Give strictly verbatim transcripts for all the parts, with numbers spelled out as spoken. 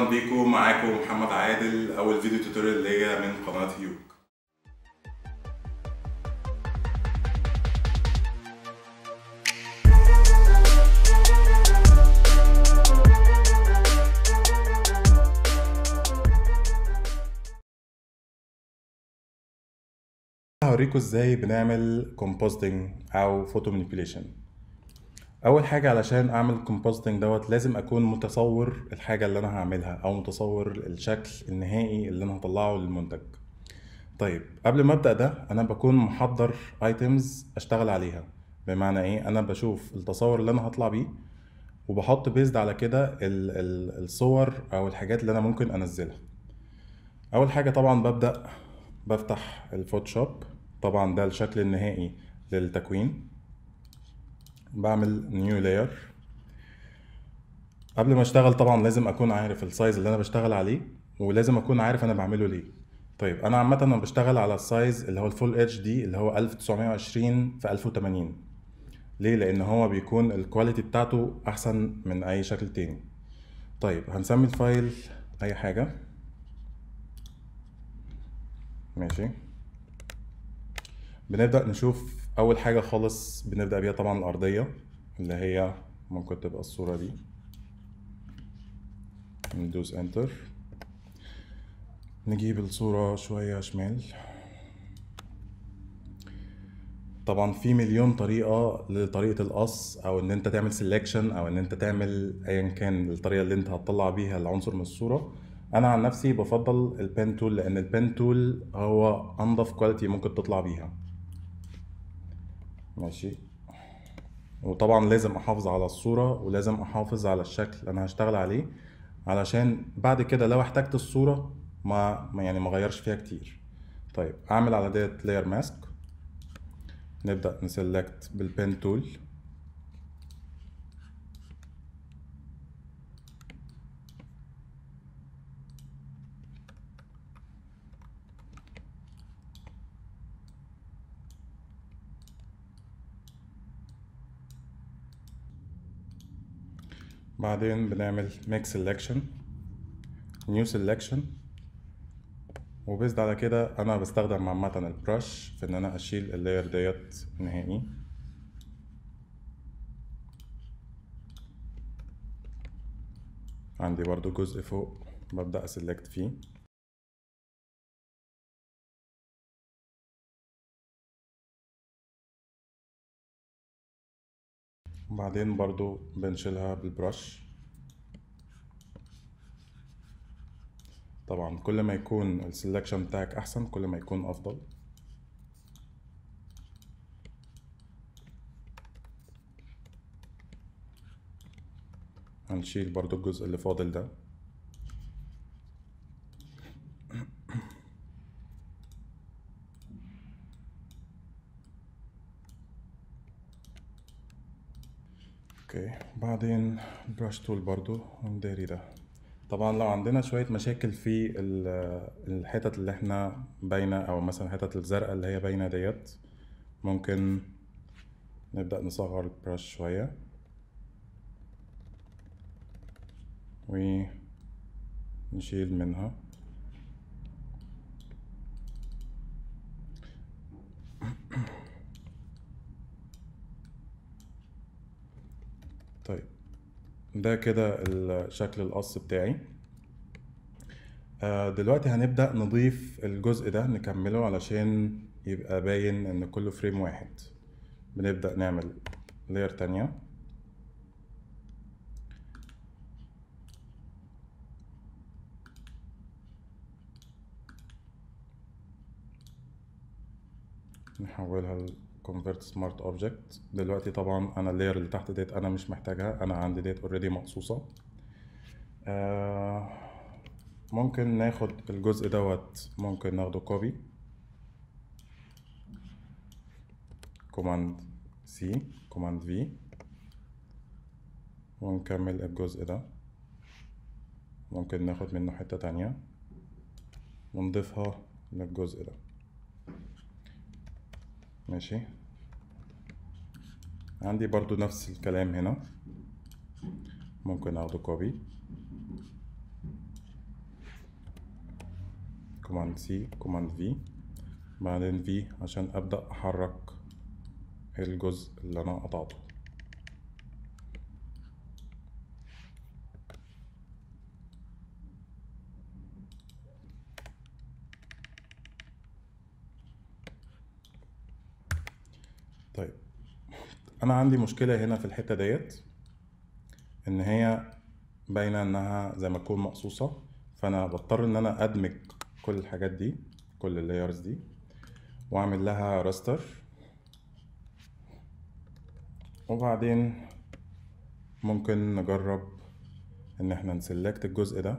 مرحبا بيكم. معاكم محمد عادل، اول فيديو توتوريال ليا من قناة يوك. هوريكم ازاي بنعمل كومبوزيتنج او فوتو مانيبيوليشن. اول حاجه علشان اعمل كومبوزيتنج دوت لازم اكون متصور الحاجه اللي انا هعملها او متصور الشكل النهائي اللي انا هطلعه للمنتج. طيب قبل ما ابدا ده انا بكون محضر ايتمز اشتغل عليها. بمعنى ايه؟ انا بشوف التصور اللي انا هطلع بيه وبحط بيزد على كده ال- ال- الصور او الحاجات اللي انا ممكن انزلها. اول حاجه طبعا ببدا بفتح الفوتوشوب، طبعا ده الشكل النهائي للتكوين. بعمل نيو لاير. قبل ما اشتغل طبعا لازم اكون عارف السايز اللي انا بشتغل عليه ولازم اكون عارف انا بعمله ليه. طيب انا عامه انا بشتغل على السايز اللي هو الفول اتش دي اللي هو ألف وتسعمية وعشرين في ألف وتمانين. ليه؟ لان هو بيكون الكواليتي بتاعته احسن من اي شكل تاني. طيب هنسمي الفايل اي حاجه. ماشي. بنبدأ نشوف أول حاجة خالص بنبدأ بيها طبعا الأرضية اللي هي ممكن تبقى الصورة دي. ندوس انتر، نجيب الصورة شوية شمال. طبعا في مليون طريقة لطريقة القص أو إن أنت تعمل سيلكشن أو إن أنت تعمل أيا كان الطريقة اللي أنت هتطلع بيها العنصر من الصورة. أنا عن نفسي بفضل البن تول لأن البن تول هو أنظف كواليتي ممكن تطلع بيها. ماشي. وطبعا لازم احافظ على الصورة ولازم احافظ على الشكل اللي انا هشتغل عليه علشان بعد كده لو احتجت الصورة ما ما يعني ما غيرش فيها كتير. طيب اعمل على ديت لاير ماسك. نبدأ نسلكت بالبن تول. بعدين بنعمل ميك سيلكشن، نيو سيلكشن. وبيزد على كده انا بستخدم عامة البرش في ان انا اشيل اللاير ديت نهائي. عندي برضو جزء فوق ببدأ اسلكت فيه. وبعدين برضو بنشيلها بالبرش. طبعا كل ما يكون السلكشن بتاعك احسن كل ما يكون افضل. هنشيل برضو الجزء اللي فاضل ده. اوكي. بعدين براش تول برضو ونداري ده. طبعا لو عندنا شوية مشاكل في الحتت اللي احنا باينة او مثلا الحتت الزرقاء اللي هي باينة ديت ممكن نبدأ نصغر البراش شوية ونشيل منها. طيب ده كده الشكل القص بتاعي. آه دلوقتي هنبدأ نضيف الجزء ده نكمله علشان يبقى باين ان كله فريم واحد. بنبدأ نعمل لاير تانية. نحولها ل convert smart object. دلوقتي طبعا انا اللاير اللي تحت ديت انا مش محتاجها، انا عندي ديت اوريدي مقصوصة. آه ممكن ناخد الجزء دوت ممكن ناخده كوبي، كوماند سي، كوماند في، ونكمل الجزء ده. ممكن ناخد منه حتة تانية ونضيفها للجزء ده. ماشي. عندي برضو نفس الكلام هنا، ممكن اخده كوبي كوماند سي كوماند في، بعدين في عشان ابدأ احرك الجزء اللي انا قطعته. طيب انا عندي مشكلة هنا في الحتة ديت، ان هي باينة انها زي ما تكون مقصوصة، فانا بضطر ان انا ادمج كل الحاجات دي، كل اللايرز دي، واعمل لها راستر، وبعدين ممكن نجرب ان احنا نسلكت الجزء ده،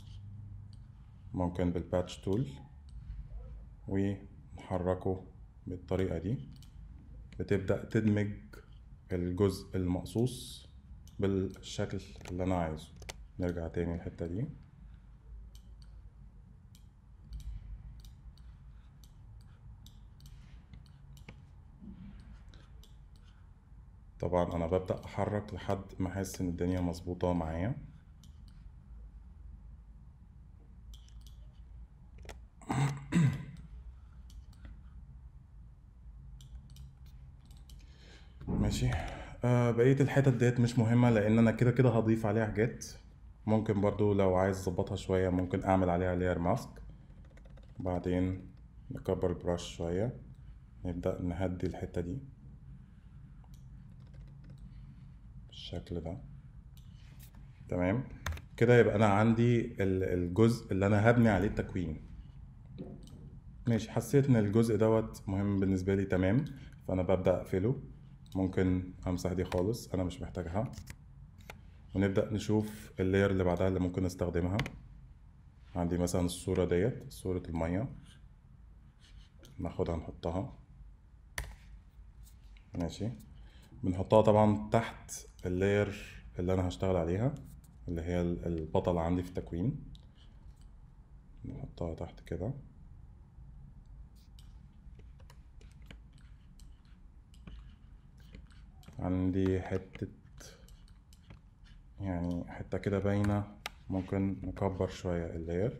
ممكن بالباتش تول، ونحركه بالطريقة دي، بتبدأ تدمج الجزء المقصوص بالشكل اللي انا عايزه. نرجع تاني الحتة دي، طبعا انا ببدأ احرك لحد ما احس ان الدنيا مظبوطة معايا. ماشي. آه بقية الحتت ديت مش مهمة، لان انا كده كده هضيف عليها حاجات. ممكن برضو لو عايز اظبطها شوية ممكن اعمل عليها layer ماسك، بعدين نكبر البراش شوية، نبدأ نهدي الحتة دي بالشكل ده. تمام كده، يبقى انا عندي ال- الجزء اللي انا هبني عليه التكوين. ماشي، حسيت ان الجزء دوت مهم بالنسبة لي، تمام، فانا ببدأ اقفله. ممكن امسح دي خالص، انا مش محتاجها، ونبدأ نشوف اللاير اللي بعدها اللي ممكن استخدمها. عندي مثلا الصورة ديت، صورة المية، ناخدها نحطها. ماشي، بنحطها طبعا تحت اللاير اللي انا هشتغل عليها، اللي هي ال- البطلة عندي في التكوين، نحطها تحت كده. عندي حتة، يعني حتة كده باينة، ممكن نكبر شوية اللاير.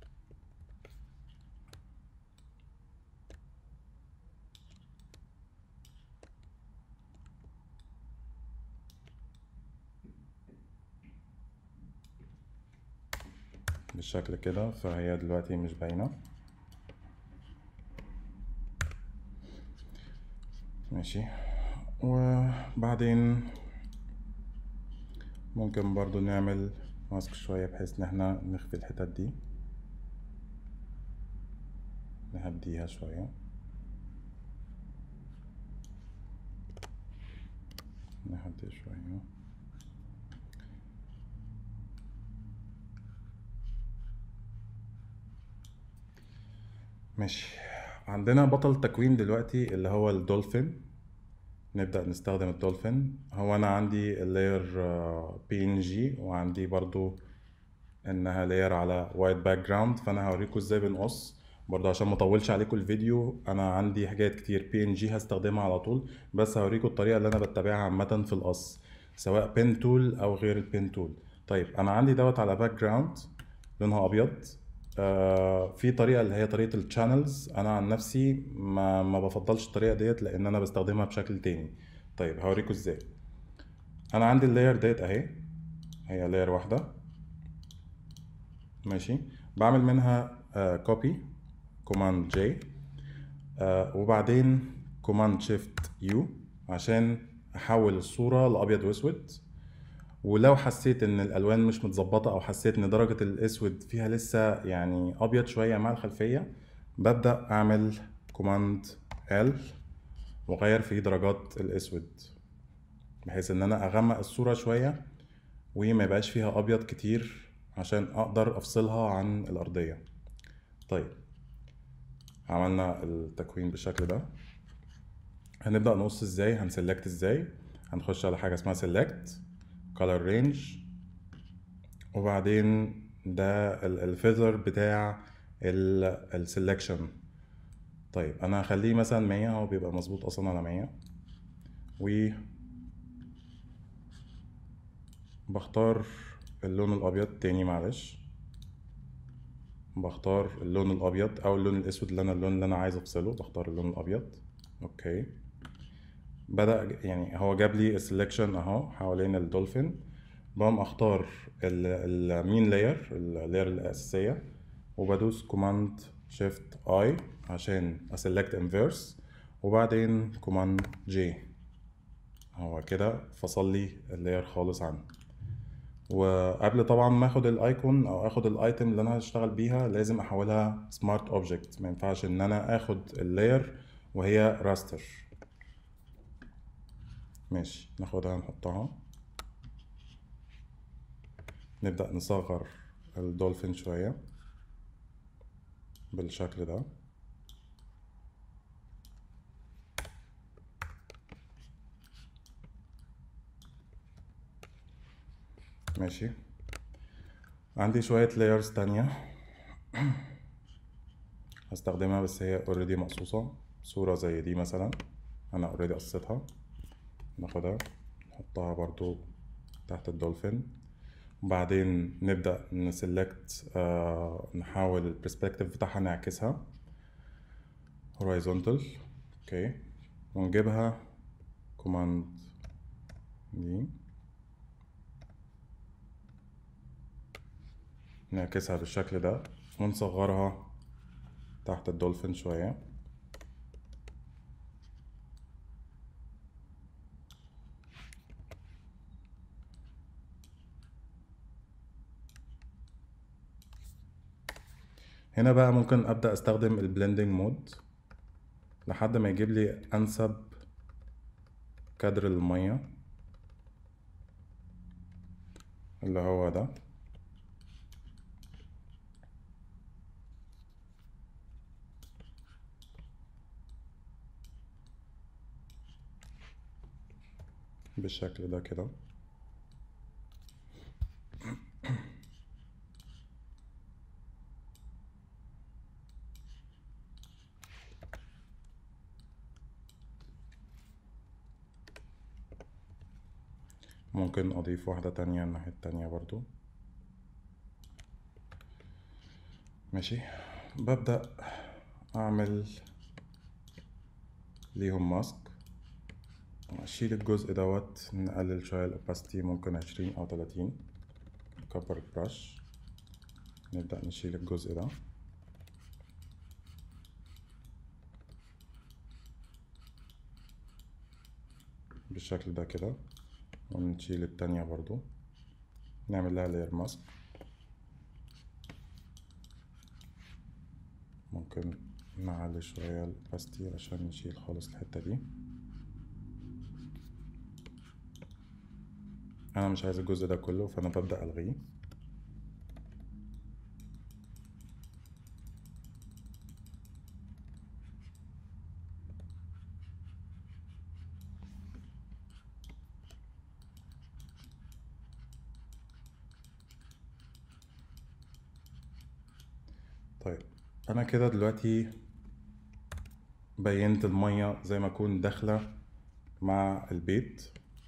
بالشكل كده، فهي دلوقتي مش باينة. ماشي، وبعدين ممكن برضو نعمل ماسك شوية بحيث ان احنا نخفي الحتت دي، نهديها شوية، نهدي شوية. ماشي، عندنا بطل تكوين دلوقتي اللي هو الدولفين. نبدأ نستخدم الدولفين. هو انا عندي اللاير بي ان جي، وعندي برضو انها لاير على وايت باك جراوند، فانا هوريكم ازاي بنقص برضه عشان ما اطولش عليكم الفيديو. انا عندي حاجات كتير بي ان جي هستخدمها على طول، بس هوريكم الطريقه اللي انا بتبعها عامه في القص، سواء بين تول او غير البين تول. طيب انا عندي دوت على باك جراوند لونها ابيض. آه في طريقه اللي هي طريقه الشانلز، انا عن نفسي ما ما بفضلش الطريقه ديت لان انا بستخدمها بشكل تاني. طيب هوريكم ازاي. انا عندي اللاير ديت اهي، هي لاير واحده. ماشي، بعمل منها كوبي كوماند جي، وبعدين كوماند شيفت يو عشان احول الصورة لابيض واسود. ولو حسيت ان الالوان مش متظبطة او حسيت ان درجة الاسود فيها لسه يعني ابيض شوية مع الخلفية، ببدأ اعمل كوماند ال واغير في درجات الاسود بحيث ان انا اغمق الصورة شوية وما يبقاش فيها ابيض كتير عشان اقدر افصلها عن الارضية. طيب عملنا التكوين بالشكل ده. هنبدأ نقص ازاي، هنسلكت ازاي، هنخش على حاجة اسمها select color range، وبعدين ده الفيذر بتاع السلكشن. طيب انا هخليه مثلا مية، هو بيبقى مظبوط اصلا على مية، وبختار اللون الابيض تاني معلش. بختار اللون الابيض او اللون الاسود، اللي انا اللون اللي انا عايز افصله، بختار اللون الابيض. اوكي، بدأ يعني هو جاب لي السلكشن اهو حوالين الدولفين. بقوم اختار المين لاير، اللاير الاساسيه، وبدوس كوماند شيفت اي عشان اسلكت انفيرس، وبعدين كوماند جي. هو كده فصل لي اللاير خالص عنه. وقبل طبعا ما اخد الايكون او اخد الايتم اللي انا هشتغل بيها لازم احولها سمارت اوبجكت. ما ينفعش ان انا اخد اللاير وهي راستر. ماشي، ناخدها نحطها. نبدأ نصغر الدولفين شوية بالشكل ده. ماشي، عندي شوية layers تانية هستخدمها، بس هي already مقصوصة. صورة زي دي مثلا أنا already قصيتها، ناخدها نحطها برضو تحت الدولفين. وبعدين نبدأ نسلكت آه نحاول البرسبكتيف بتاعها نعكسها horizontal. اوكي، ونجيبها كوماند دي، نعكسها بالشكل ده ونصغرها تحت الدولفين شوية. هنا بقى ممكن أبدأ أستخدم البلندنج مود لحد ما يجيب لي أنسب كادر المية اللي هو ده. بالشكل ده كده. ممكن أضيف واحدة تانية الناحية التانية برضو. ماشي، ببدأ أعمل ليهم ماسك. أشيل الجزء دوت، نقلل شوية الأوباسيتي، ممكن عشرين أو تلاتين. نكبر البراش، نبدأ نشيل الجزء ده بالشكل ده كده، ونشيل التانية برضو، نعمل لها لاير ماسك. ممكن نعلي شوية الأوباسيتي عشان نشيل خالص الحتة دي. أنا مش عايز الجزء ده كله، فأنا ببدأ ألغيه. طيب، أنا كده دلوقتي بينت المية زي ما أكون داخلة مع البيت.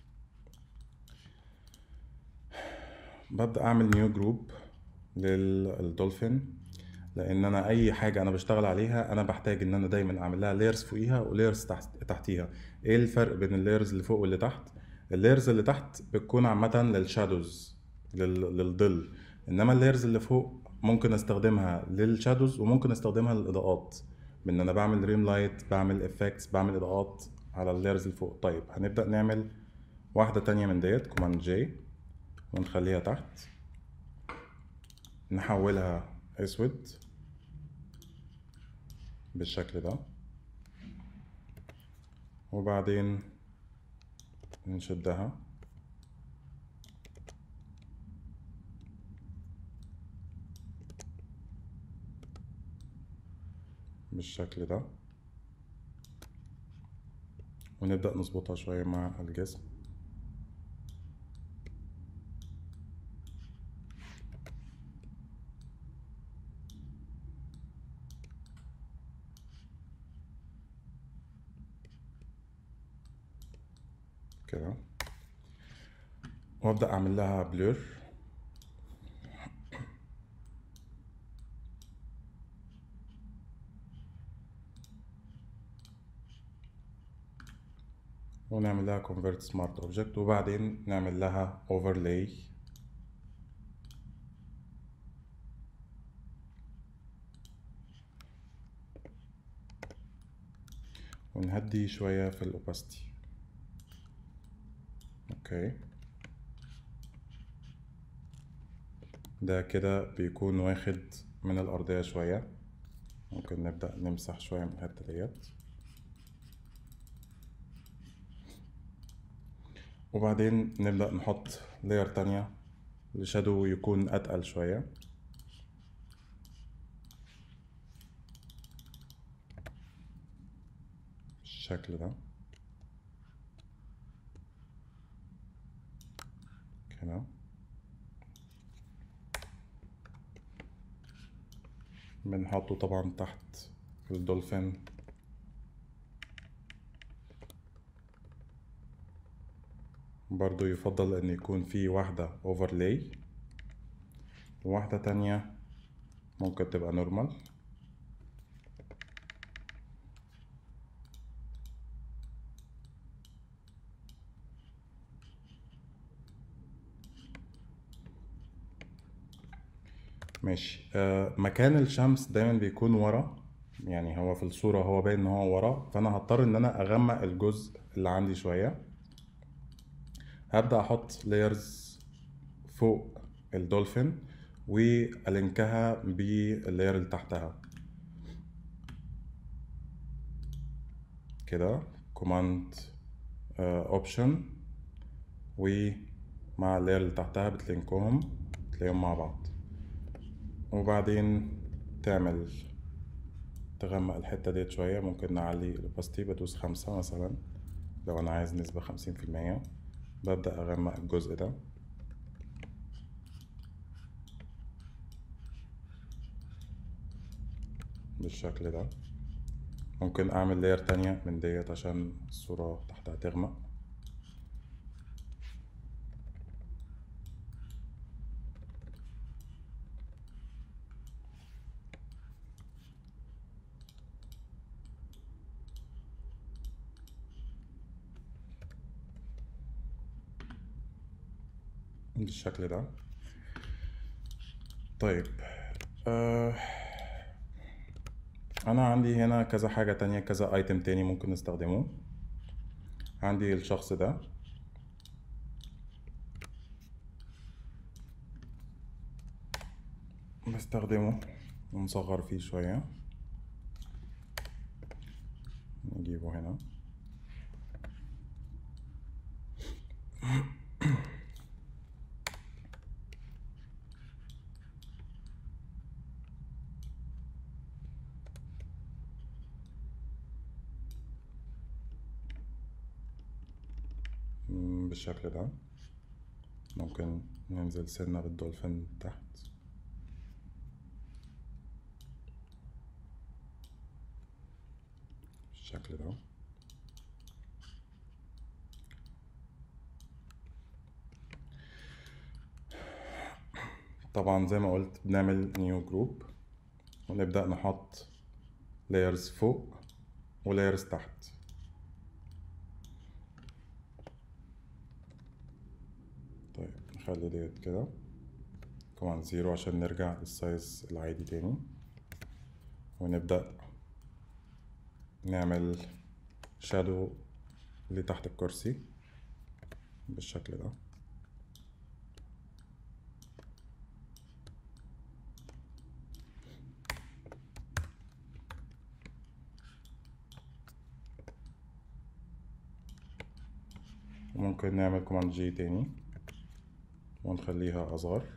ببدأ أعمل نيو جروب للدولفين، لأن أنا أي حاجة أنا بشتغل عليها أنا بحتاج إن أنا دايما أعمل لها لايرز فوقيها ولايرز تحت تحتيها. إيه الفرق بين اللايرز اللي فوق واللي تحت؟ اللايرز اللي تحت بتكون عامة للشادوز، لل... للظل، إنما اللايرز اللي فوق ممكن أستخدمها للشادوز وممكن أستخدمها للإضاءات، بإن أنا بعمل ريم لايت، بعمل إفكتس، بعمل إضاءات على اللايرز اللي فوق. طيب، هنبدأ نعمل واحدة تانية من ديت، كوماند جي، ونخليها تحت، نحولها اسود بالشكل ده، وبعدين نشدها بالشكل ده، ونبدأ نظبطها شوية مع الجسم. كده، وابدأ اعمل لها بلور. ونعمل لها convert smart object، وبعدين نعمل لها overlay. ونهدي شوية في الopacity. اوكي، ده كده بيكون واخد من الأرضية شوية. ممكن نبدأ نمسح شوية من الحتة ديت، وبعدين نبدأ نحط لاير تانية الشادو يكون أتقل شوية. بالشكل ده كده. بنحطه طبعا تحت الدولفين. برضو يفضل ان يكون في واحدة اوفرلاي وواحدة تانية ممكن تبقى نورمال. ماشي. آه مكان الشمس دايما بيكون ورا، يعني هو في الصورة هو باين ان هو ورا، فانا هضطر ان انا اغمق الجزء اللي عندي شوية. هبدأ احط لايرز فوق الدولفين والينكها باللاير اللي تحتها كده. كوماند اوبشن، ومع اللاير اللي تحتها بتلينكوهم تلاقيهم مع بعض. وبعدين تعمل تغمق الحتة ديت شوية. ممكن نعلي الأوباستي، بدوس خمسة مثلا لو أنا عايز نسبة خمسين في المية. ببدأ أغمق الجزء ده بالشكل ده. ممكن أعمل لاير تانية من ديت عشان الصورة تحتها تغمق. بالشكل ده. طيب، آه انا عندي هنا كذا حاجة تانية، كذا ايتم تاني ممكن نستخدمه. عندي الشخص ده بستخدمه ونصغر فيه شوية، نجيبه هنا. بالشكل ده. ممكن ننزل سنة بالدولفين تحت بالشكل ده. طبعا زي ما قلت بنعمل نيو جروب ونبدأ نحط لايرز فوق ولايرز تحت. طيب نخلي ديت كده كمان زيرو عشان نرجع للسايز العادي تاني، ونبدأ نعمل شادو اللي تحت الكرسي بالشكل ده. وممكن نعمل كوماند جي تاني ونخليها أصغر.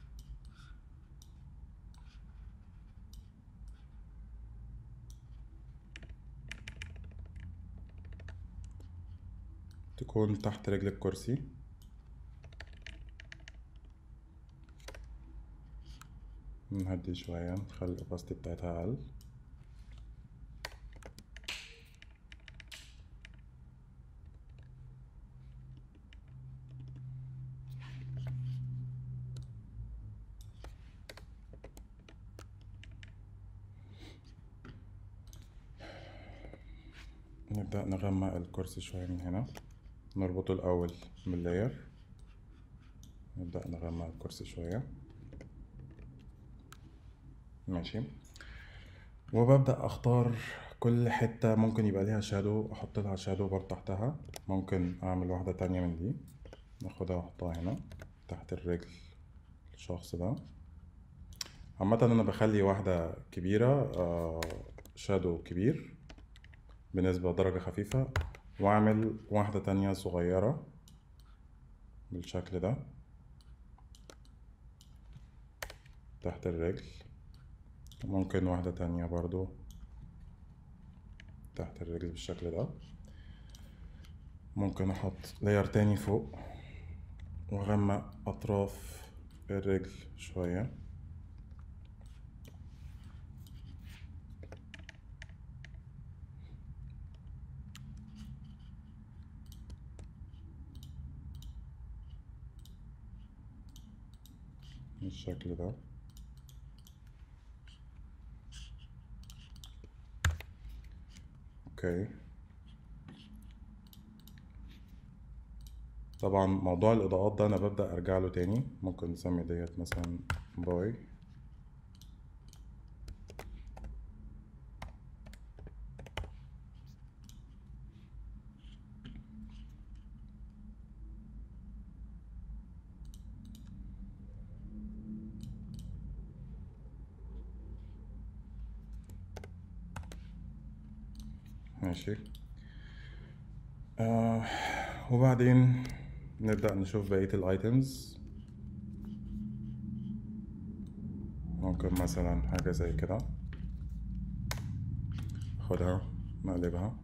تكون تحت رجل الكرسي. نهدي شوية، نخلي الأوباستي بتاعتها أقل. نبدأ نغمق الكرسي شوية من هنا. نربطه الأول باللاير، نبدأ نغمق الكرسي شوية. ماشي. وببدأ أختار كل حتة ممكن يبقى ليها شادو، أحط لها شادو برضه تحتها. ممكن أعمل واحدة تانية من دي، ناخدها وأحطها هنا تحت الرجل الشخص ده. عامة أنا بخلي واحدة كبيرة، آه شادو كبير بنسبة درجة خفيفة، وأعمل واحدة تانية صغيرة بالشكل ده تحت الرجل. ممكن واحدة تانية برضو تحت الرجل بالشكل ده. ممكن أحط لاير تاني فوق وأغمق أطراف الرجل شوية. بالشكل ده. اوكي. طبعا موضوع الإضاءات ده أنا ببدأ أرجع له تاني. ممكن نسمي ديت مثلا باي. ماشي. آه وبعدين نبدأ نشوف بقية الايتمز. ممكن مثلا حاجة زي كده اخدها نقلبها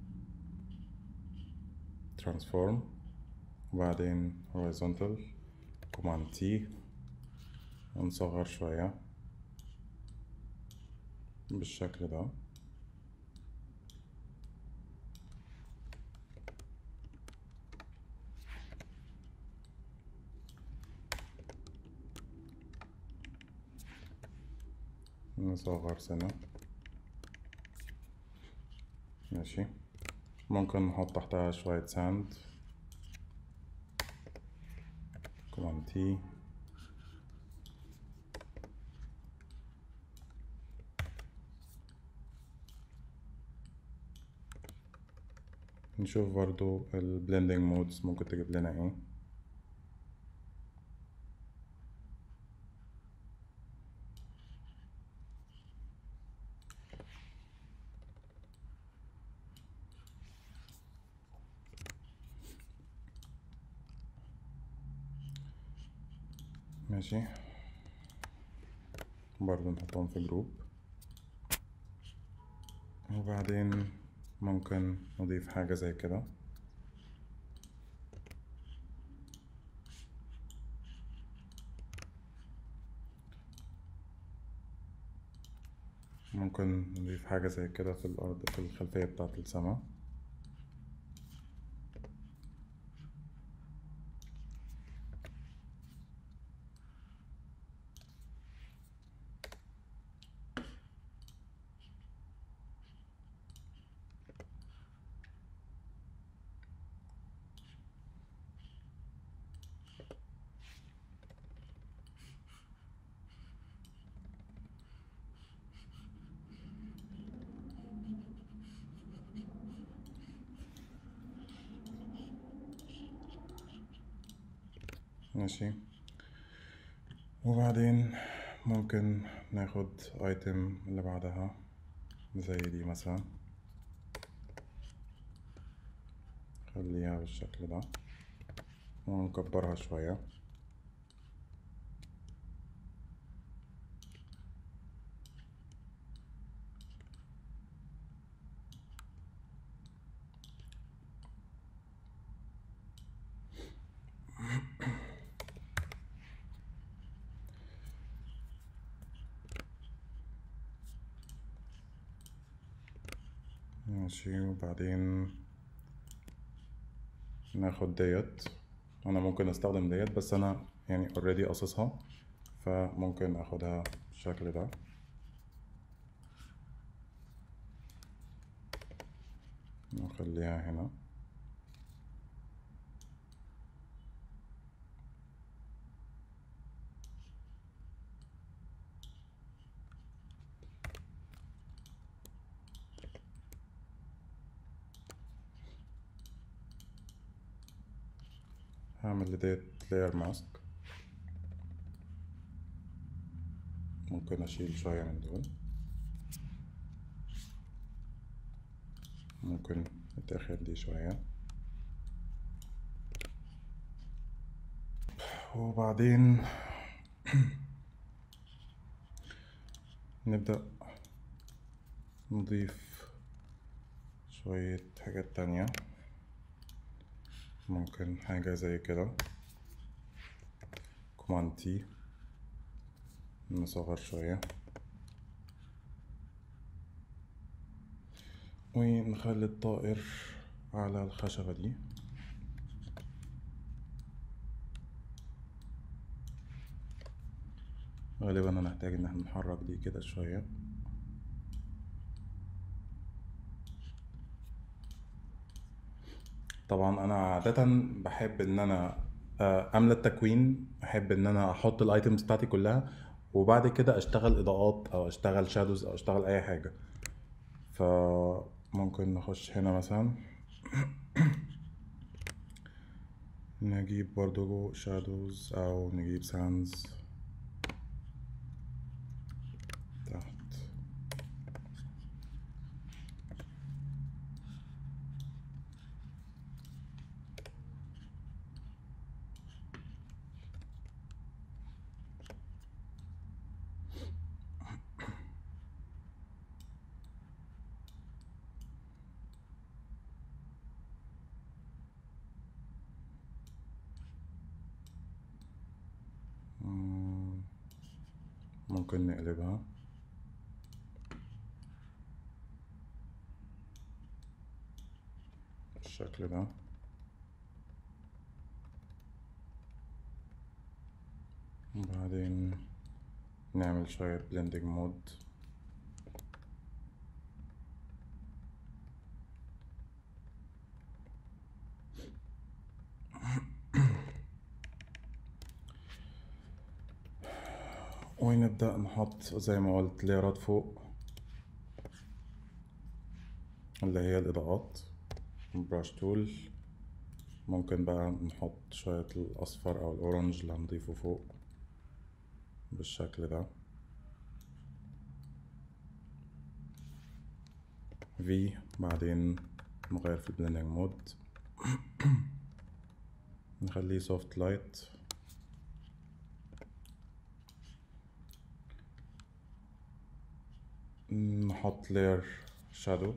transform، وبعدين horizontal command T، ونصغر شوية بالشكل ده. نصغر سنة. ماشي. ممكن نحط تحتها شوية ساند كوماند تي. نشوف برضو البلندنج مودز ممكن تجيب لنا ايه. ماشي. برضو نحطهم في جروب. وبعدين ممكن نضيف حاجة زي كده. ممكن نضيف حاجة زي كده في الأرض في الخلفية بتاعة السماء. ماشي. وبعدين ممكن ناخد ايتم اللي بعدها زي دي مثلا، خليها بالشكل ده ونكبرها شوية. ماشي. وبعدين ناخد ديت. انا ممكن استخدم ديت بس انا يعني اوريدي قاصصها، فممكن اخدها بالشكل ده نخليها هنا. هعمل لديت layer mask. ممكن اشيل شوية من دول، ممكن اتاخر دي شوية، وبعدين نبدأ نضيف شوية حاجات تانية. ممكن حاجة زي كده، كوماند تي، نصغر شوية ونخلي الطائر على الخشبة دي. غالبا هنحتاج ان احنا نحرك دي كده شوية. طبعا انا عادة بحب ان انا آه، املى التكوين، احب ان انا احط الايتمز بتاعتي كلها وبعد كده اشتغل اضاءات او اشتغل شادوز او اشتغل اي حاجة. فممكن نخش هنا مثلا نجيب برضو شادوز او نجيب ساندز تحت. مم، ممكن نقلبها بالشكل ده. وبعدين نعمل شوية blending مود. ونبدأ نحط زي ما قلت ليرات فوق اللي هي الإضاءات، براش تول. ممكن بقى نحط شوية الأصفر أو الأورنج اللي هنضيفه فوق بالشكل ده. في بعدين نغير في البلندنج مود نخليه سوفت لايت. نحط layer shadow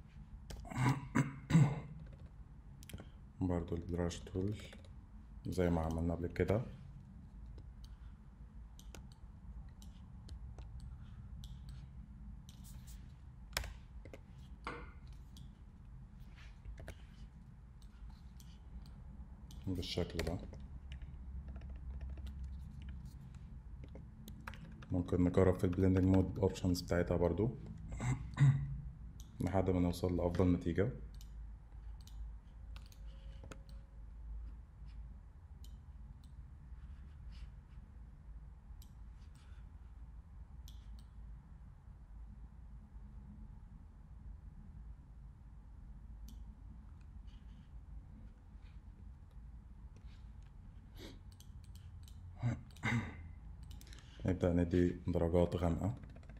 برضو البراش تول زي ما عملنا قبل كده. بالشكل ده. ممكن نجرب في البلندنج مود اوبشنز بتاعتها برضو لحد ما نوصل لأفضل نتيجة. نبدأ ندي درجات غامقة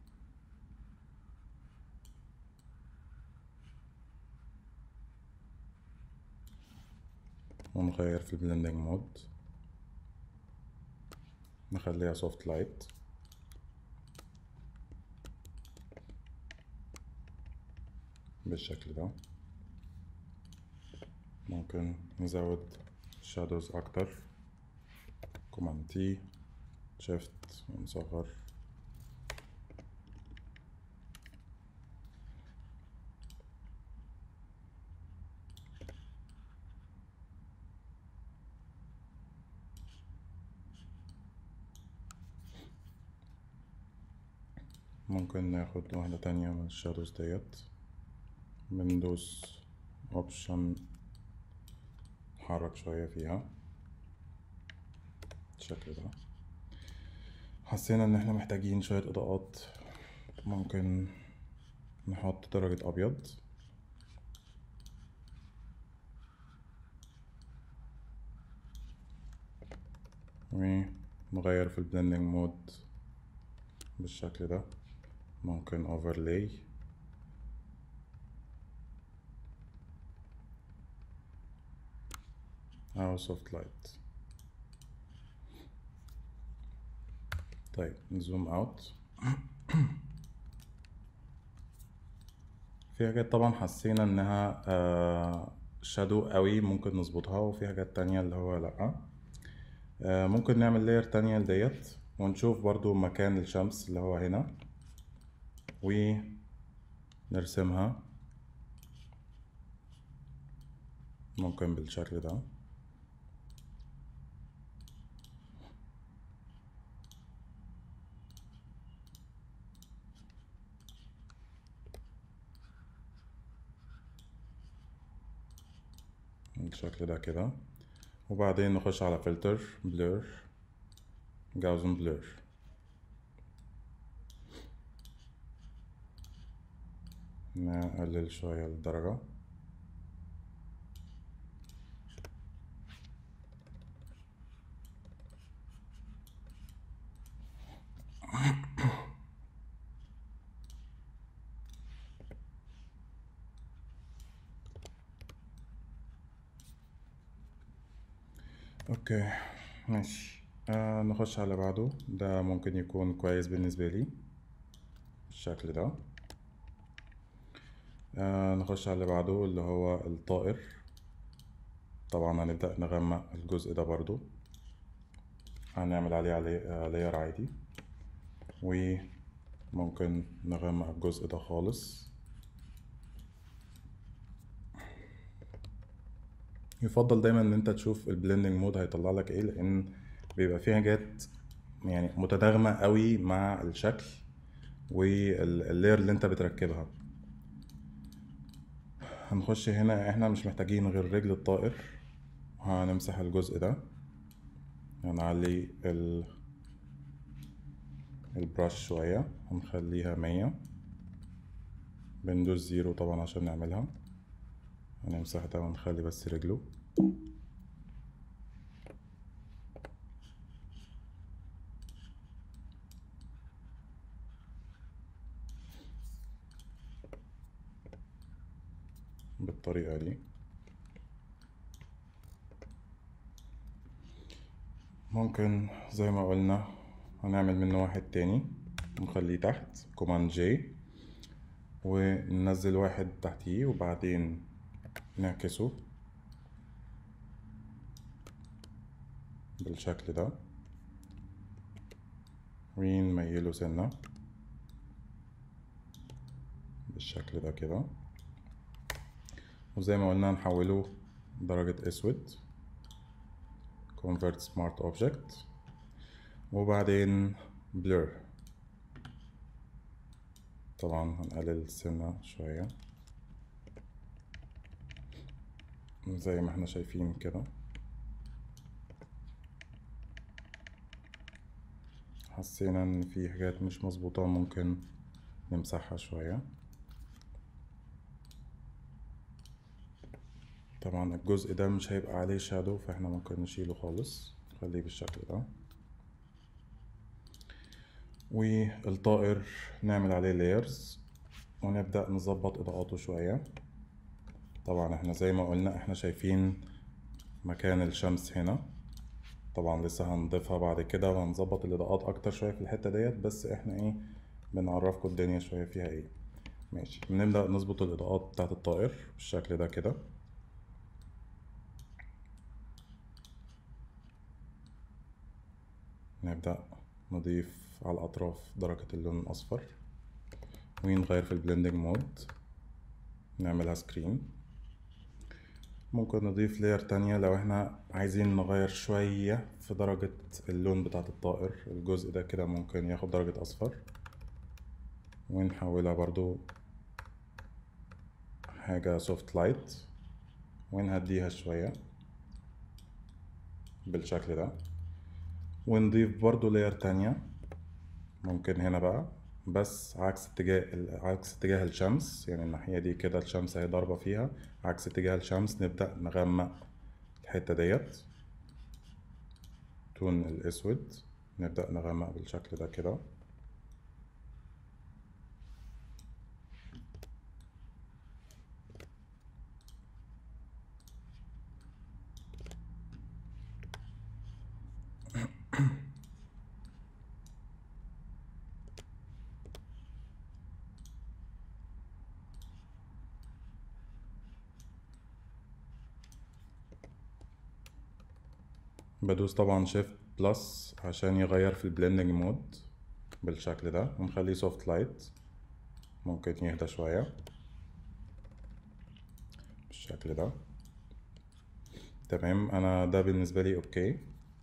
ونغير في البلندنج مود نخليها سوفت لايت. بالشكل ده. ممكن نزود شادوز اكتر، كوماند تي، شيفت ونصغر. ممكن ناخد واحدة تانية من الشادوز ديت، بندوس اوبشن نحرك شوية فيها بالشكل ده. حسينا ان احنا محتاجين شوية اضاءات، ممكن نحط درجة ابيض ونغير في البلندنج مود بالشكل ده. ممكن overlay أو soft light. طيب نزوم اوت. في حاجات طبعا حسينا انها آه شادو قوي ممكن نظبطها، وفي حاجات تانية اللي هو لأ. آه ممكن نعمل لاير تانية لديت ونشوف برضو مكان الشمس اللي هو هنا ونرسمها ممكن بالشكل ده. بالشكل ده كده. وبعدين نخش على فلتر بلور جاوزن بلور. نقلل شوية الدرجة. اوكي ماشي. آه نخش على بعده. ده ممكن يكون كويس بالنسبة لي بالشكل ده. آه نخش على اللي بعده اللي هو الطائر. طبعا هنبدأ نغمق الجزء ده برضو، هنعمل عليه عليه لاير عادي، وممكن نغمق الجزء ده خالص. يفضل دايما ان انت تشوف البلندنج مود هيطلع لك ايه، لان بيبقى فيه حاجات يعني متداغمة قوي مع الشكل واللاير اللي انت بتركبها. هنخش هنا، احنا مش محتاجين غير رجل الطائر. هنمسح الجزء ده، هنعلي ال البراش شوية، هنخليها مية، بندوس زيرو طبعا عشان نعملها. هنمسح ده ونخلي بس رجله. بالطريقة دي. ممكن زي ما قلنا هنعمل منه واحد تاني ونخليه تحت كوماند جي، وننزل واحد تحتيه وبعدين نعكسه بالشكل ده ونميله سنة بالشكل ده كده. وزي ما قلنا نحوله درجة اسود convert smart object، وبعدين blur. طبعا هنقلل السنة شوية زي ما احنا شايفين كده. حسينا ان في حاجات مش مظبوطة ممكن نمسحها شوية. طبعا الجزء ده مش هيبقى عليه شادو، فاحنا ممكن نشيله خالص نخليه بالشكل ده. والطائر نعمل عليه layers ونبدأ نظبط اضاءاته شوية. طبعا احنا زي ما قلنا احنا شايفين مكان الشمس هنا، طبعا لسه هنضيفها بعد كده وهنظبط الاضاءات اكتر شوية في الحتة ديت، بس احنا ايه بنعرفكم الدنيا شوية فيها ايه. ماشي، بنبدأ نظبط الاضاءات بتاعت الطائر بالشكل ده كده. نبدأ نضيف على الأطراف درجة اللون الأصفر ونغير في البلندنج مود، نعملها سكرين. ممكن نضيف لاير تانية لو احنا عايزين نغير شوية في درجة اللون بتاعة الطائر. الجزء ده كده ممكن ياخد درجة أصفر ونحولها برضو حاجة سوفت لايت ونهديها شوية بالشكل ده. ونضيف برضو لاير تانية ممكن هنا بقى بس عكس اتجاه عكس اتجاه الشمس، يعني الناحية دي كده الشمس هي ضاربة فيها، عكس اتجاه الشمس نبدأ نغمق الحتة ديت التون الاسود، نبدأ نغمق بالشكل ده كده. بدوس طبعا شيفت بلس عشان يغير في البلندنج مود بالشكل ده، ونخليه سوفت لايت، ممكن يهدى شوية بالشكل ده. تمام، انا ده بالنسبة لي اوكي.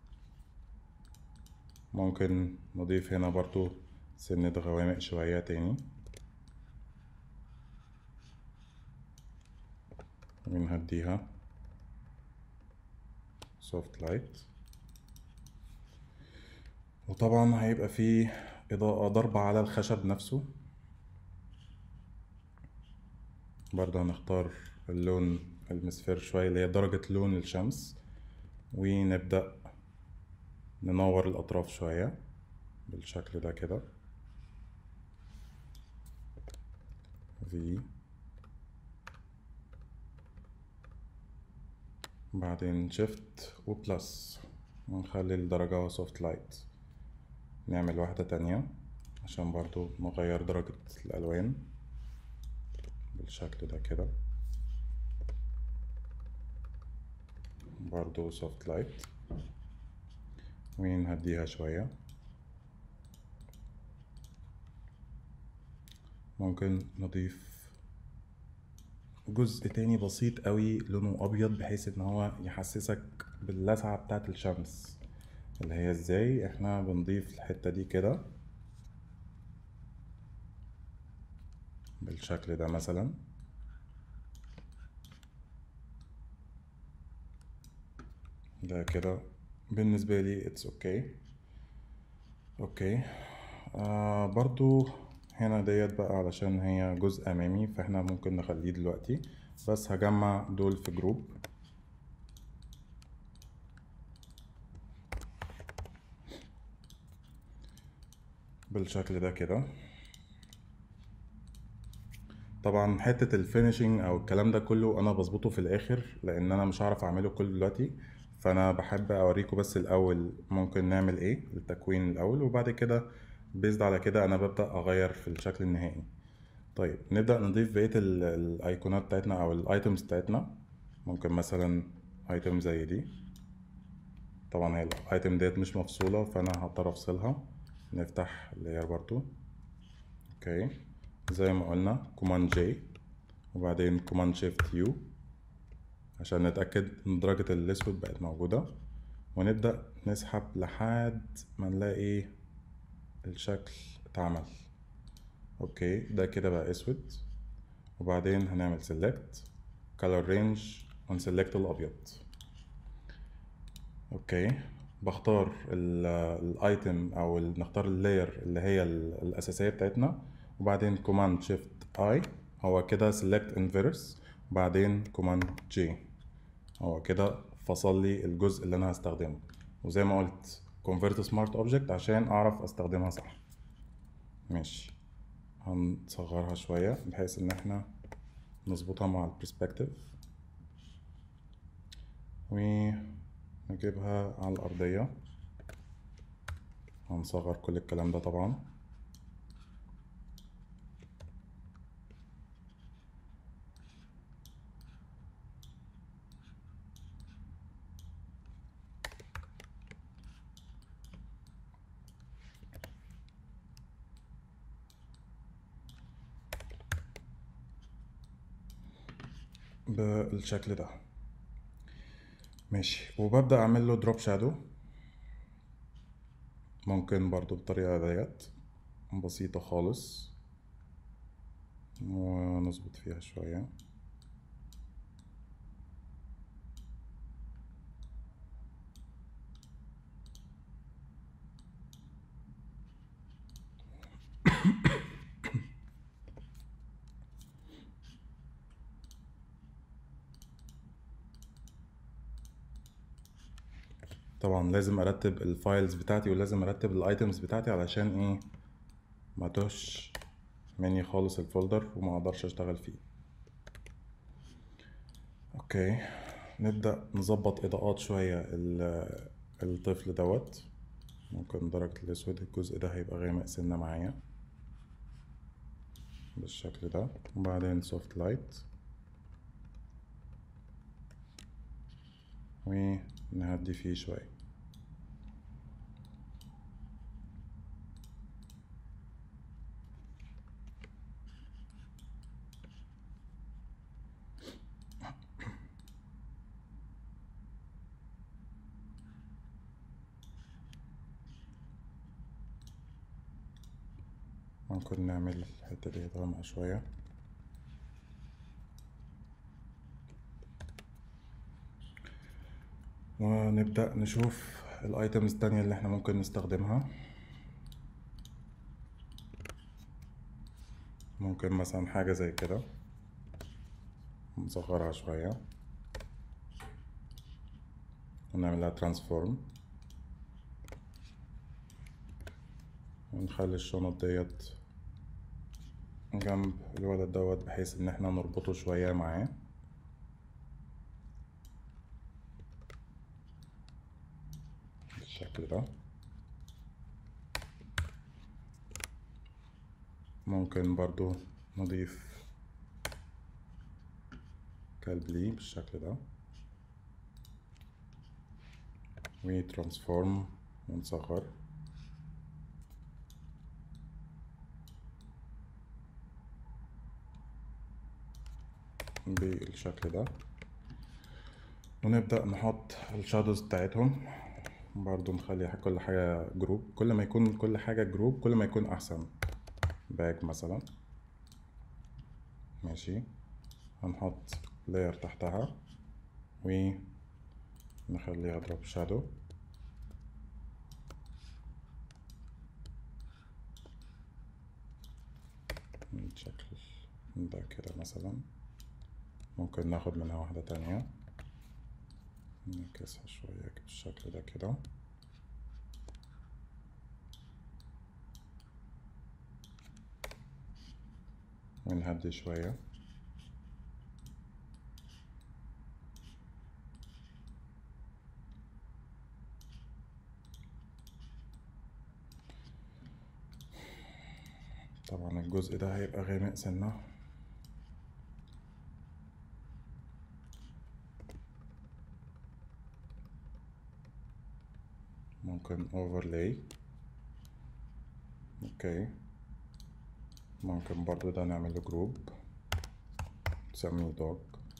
ممكن نضيف هنا برضو سنة غوامق شوية تاني، ونهديها سوفت لايت. وطبعا هيبقى فيه إضاءة ضربة على الخشب نفسه. برضه هنختار اللون المصفر شوية اللي هي درجة لون الشمس، ونبدأ ننور الأطراف شوية بالشكل ده كده. في بعدين شيفت وبلس، ونخلي الدرجة سوفت لايت. نعمل واحدة تانية عشان برضو نغير درجة الألوان بالشكل ده كده، برضو سوفت لايت، ونهديها شوية. ممكن نضيف جزء تاني بسيط قوي لونه أبيض، بحيث ان هو يحسسك باللسعة بتاعة الشمس، اللي هي ازاي احنا بنضيف الحتة دي كده بالشكل ده مثلا. ده كده بالنسبة لي اتس اوكي. اوكي آه برضو هنا ديت بقى علشان هي جزء امامي، فاحنا ممكن نخليه دلوقتي، بس هجمع دول في جروب بالشكل ده كده. طبعا حتة الفينيشنج او الكلام ده كله انا بظبطه في الاخر، لان انا مش هعرف اعمله كله دلوقتي، فانا بحب اوريكم بس الاول ممكن نعمل ايه التكوين الاول، وبعد كده بيزد على كده انا ببدأ اغير في الشكل النهائي. طيب نبدأ نضيف بقية ال- الايقونات بتاعتنا او الايتمز بتاعتنا. ممكن مثلا ايتم زي دي، طبعا هي الايتم ديت مش مفصولة فانا هضطر افصلها. نفتح لاير برضو، اوكي زي ما قلنا كوماند جي، وبعدين كوماند شيفت يو عشان نتأكد ان درجة الاسود بقت موجودة، ونبدأ نسحب لحد ما نلاقي الشكل اتعمل. اوكي ده كده بقى اسود، وبعدين هنعمل select color range ونسلكت الابيض. اوكي بختار الايتم او ال- نختار اللاير اللي هي ال- الاساسيه بتاعتنا، وبعدين كوماند شيفت اي هو كده select inverse، وبعدين كوماند جي هو كده فصل لي الجزء اللي انا هستخدمه. وزي ما قلت convert smart object عشان اعرف استخدمها صح. ماشي، هنصغرها شويه بحيث ان احنا نظبطها مع البرسبكتيف، ونجيبها على الأرضية. هنصغر كل الكلام ده طبعا. بالشكل ده ماشي، وببدأ أعمل له دروب شادو. ممكن برضو بالطريقة ديت بسيطة خالص، ونظبط فيها شوية. طبعا لازم ارتب الفايلز بتاعتي ولازم ارتب الايتمز بتاعتي علشان ايه ما توش مني خالص الفولدر وما اقدرش اشتغل فيه. اوكي، نبدأ نظبط اضاءات شوية الطفل دوت. ممكن درجة الاسود الجزء ده هيبقى غامق سنة معايا بالشكل ده، وبعدين سوفت لايت ونهدي فيه شوية. ممكن نعمل الحتة دي غامقة شوية. ونبدأ نشوف الايتمز التانية اللي احنا ممكن نستخدمها. ممكن مثلا حاجة زي كده نصغرها شوية ونعملها ترانسفورم، ونخلي الشنط ديت جنب الولد دوت بحيث ان احنا نربطه شوية معاه. بالشكل ده. ممكن برضو نضيف كلب لي بالشكل ده وترانسفورم ونصغر. بالشكل ده، ونبدأ نحط الشادوز بتاعتهم برضو. نخلي كل حاجة جروب، كل ما يكون كل حاجة جروب كل ما يكون أحسن. باك مثلا، ماشي، هنحط لاير تحتها ونخليها دروب شادو بالشكل ده كده مثلا. ممكن ناخد منها واحدة تانية نعكسها شوية بالشكل ده كده. ونهدي شوية. طبعا الجزء ده هيبقى غامق سنة. ممكن overlay. اوكي، ممكن برضو ده نعمله جروب نسميه دوج.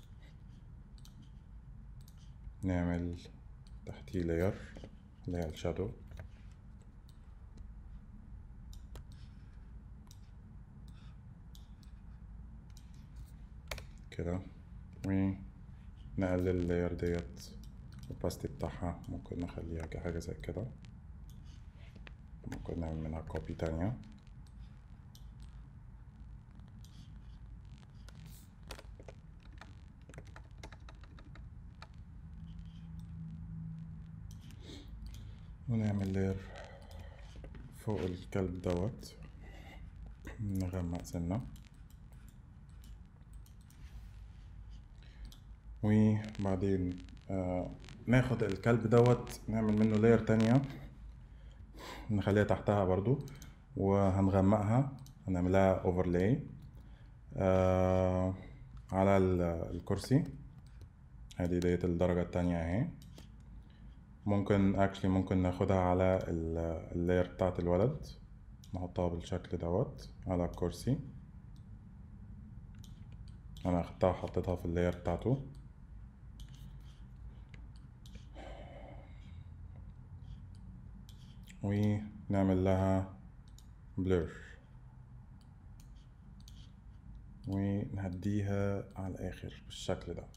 نعمل تحتيه لاير اللي هي الشادو كده، ونقلل اللاير ديت الباستي بتاعها. ممكن نخليها كحاجة زي كده. ممكن نعمل منها كوبي تانية. ونعمل لاير فوق الكلب دوت نغمق سنة، وبعدين آه ناخد الكلب دوت نعمل منه لاير تانية نخليها تحتها برضو وهنغمقها. هنعملها اوفرلاي آه على الكرسي. هذه ديت الدرجة التانية اهي. ممكن اكشلي ممكن ناخدها على اللاير بتاعت الولد، نحطها بالشكل دوت على الكرسي. انا اخدتها وحطيتها في اللاير بتاعته. ونعمل لها blur ونهديها على الاخر بالشكل ده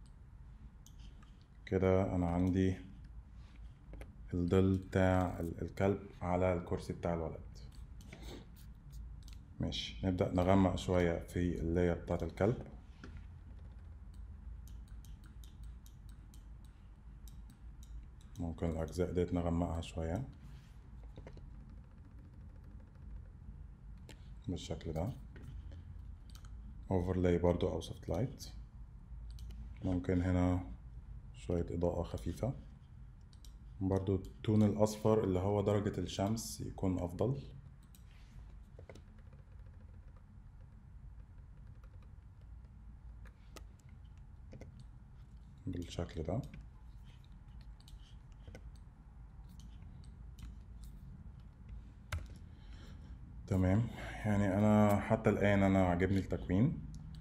كده. انا عندي الظل بتاع الكلب على الكرسي بتاع الولد. ماشي، نبدأ نغمق شوية في اللاير بتاعت الكلب. ممكن الأجزاء ديت نغمقها شوية بالشكل ده. overlay برضو أو soft light. ممكن هنا شوية إضاءة خفيفة برضو. التون الأصفر اللي هو درجة الشمس يكون أفضل. بالشكل ده. تمام، يعني أنا حتى الآن أنا عجبني التكوين.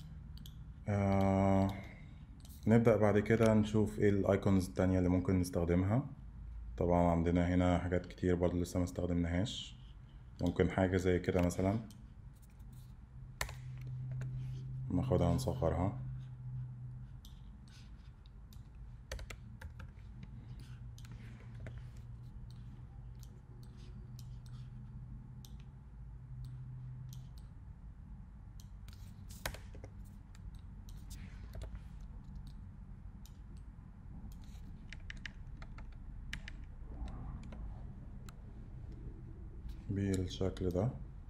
آه نبدأ بعد كده نشوف ايه الايكونز التانية اللي ممكن نستخدمها. طبعا عندنا هنا حاجات كتير برضو لسه ما استخدمناهاش. ممكن حاجة زي كده مثلا ناخدها نصغرها. بالشكل ده.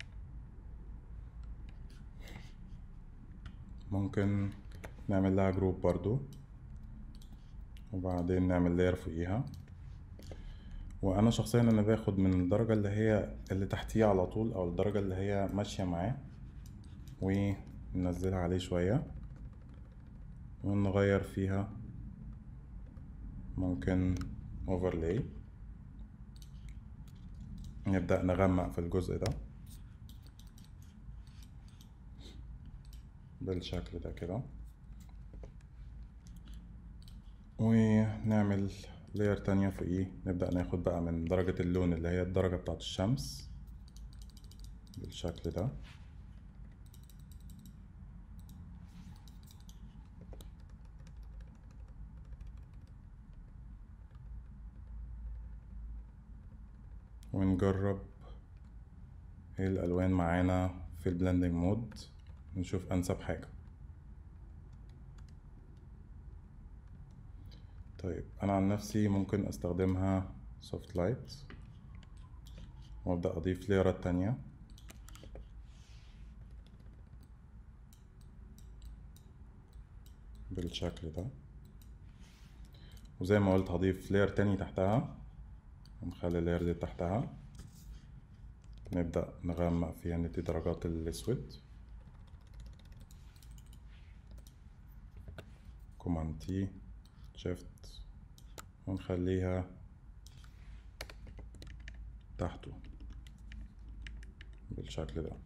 ممكن نعمل لها جروب برضو وبعدين نعمل لاير فوقيها. وانا شخصيا انا باخد من الدرجة اللي هي اللي تحتيه على طول او الدرجة اللي هي ماشية معاه وننزلها عليه شوية ونغير فيها. ممكن overlay نبدأ نغمق في الجزء ده بالشكل ده كده. ونعمل لاير تانية فوقيه. نبدأ ناخد بقى من درجة اللون اللي هي الدرجة بتاعت الشمس بالشكل ده. ونجرب ايه الألوان معانا في البلندنج مود نشوف أنسب حاجة. طيب أنا عن نفسي ممكن أستخدمها soft light وأبدأ أضيف لايرات تانية بالشكل ده. وزي ما قلت هضيف لاير تاني تحتها ونخلي اللاير دي تحتها. نبدأ نغمق فيها ندي درجات الأسود. كوماند تي شيفت ونخليها تحته بالشكل ده.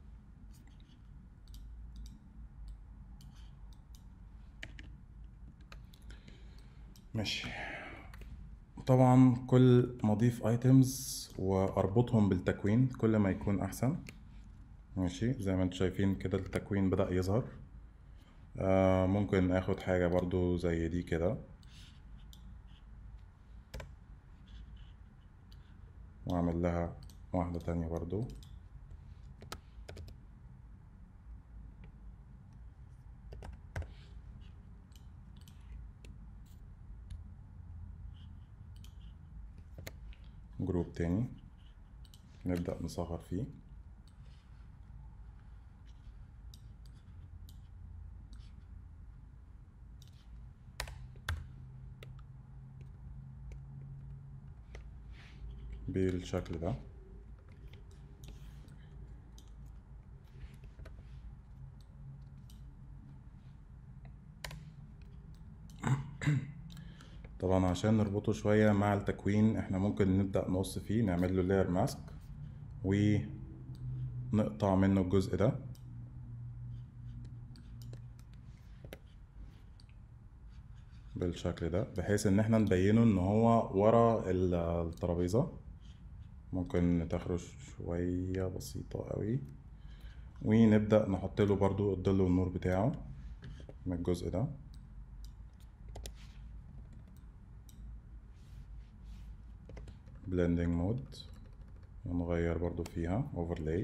ماشي. طبعا كل ما اضيف ايتمز واربطهم بالتكوين كل ما يكون احسن. ماشي، زي ما انتم شايفين كده التكوين بدأ يظهر. آه ممكن اخد حاجة برضو زي دي كده واعمل لها واحدة تانية برضو. جروب تاني نبدأ نصغر فيه. بالشكل ده. طبعا عشان نربطه شوية مع التكوين احنا ممكن نبدأ نقص فيه نعمل له لاير ماسك ونقطع منه الجزء ده بالشكل ده بحيث ان احنا نبينه ان هو ورا الترابيزة. ممكن نتخرج شوية بسيطة قوي ونبدأ نحط له برضو الظل والنور بتاعه من الجزء ده. blending mode ونغير برضو فيها overlay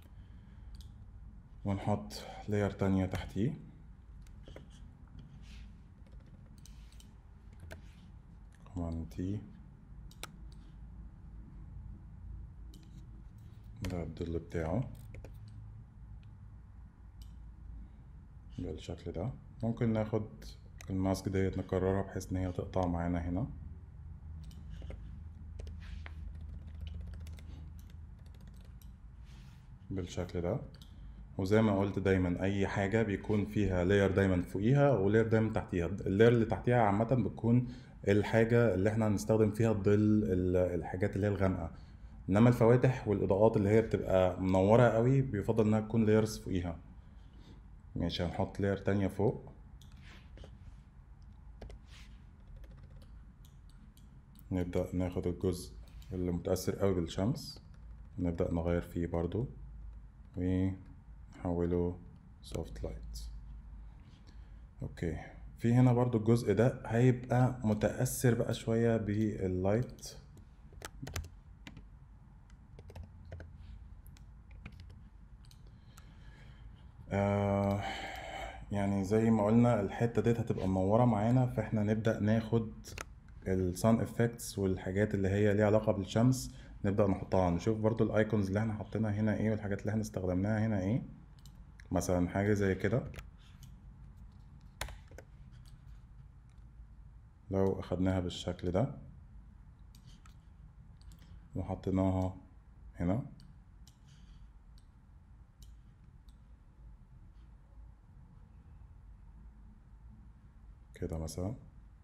ونحط لاير تانية تحتيه. كوماند تي ده الظل بتاعه بالشكل ده. ممكن ناخد الماسك ديت نكررها بحيث ان هي تقطع معانا هنا بالشكل ده. وزي ما قلت دايما اي حاجه بيكون فيها لاير دايما فوقيها ولاير دايما تحتيها. اللاير اللي تحتيها عامه بتكون الحاجه اللي احنا هنستخدم فيها الظل، ال- الحاجات اللي هي الغامقه. انما الفواتح والاضاءات اللي هي بتبقى منوره قوي بيفضل انها تكون لايرز فوقيها. ماشي، هنحط لاير تانية فوق. نبدأ ناخد الجزء اللي متأثر قوي بالشمس، نبدأ نغير فيه برضو ونحوله soft light. اوكي، في هنا برضو الجزء ده هيبقى متأثر بقى شوية باللايت. آه يعني زي ما قلنا الحتة ديت هتبقى منورة معانا، فاحنا نبدأ ناخد السان افكتس والحاجات اللي هي ليها علاقة بالشمس نبدأ نحطها. نشوف برضو الايكونز اللي احنا حطيناها هنا ايه والحاجات اللي احنا استخدمناها هنا ايه. مثلا حاجة زي كده لو اخدناها بالشكل ده وحطيناها هنا كده مثلا،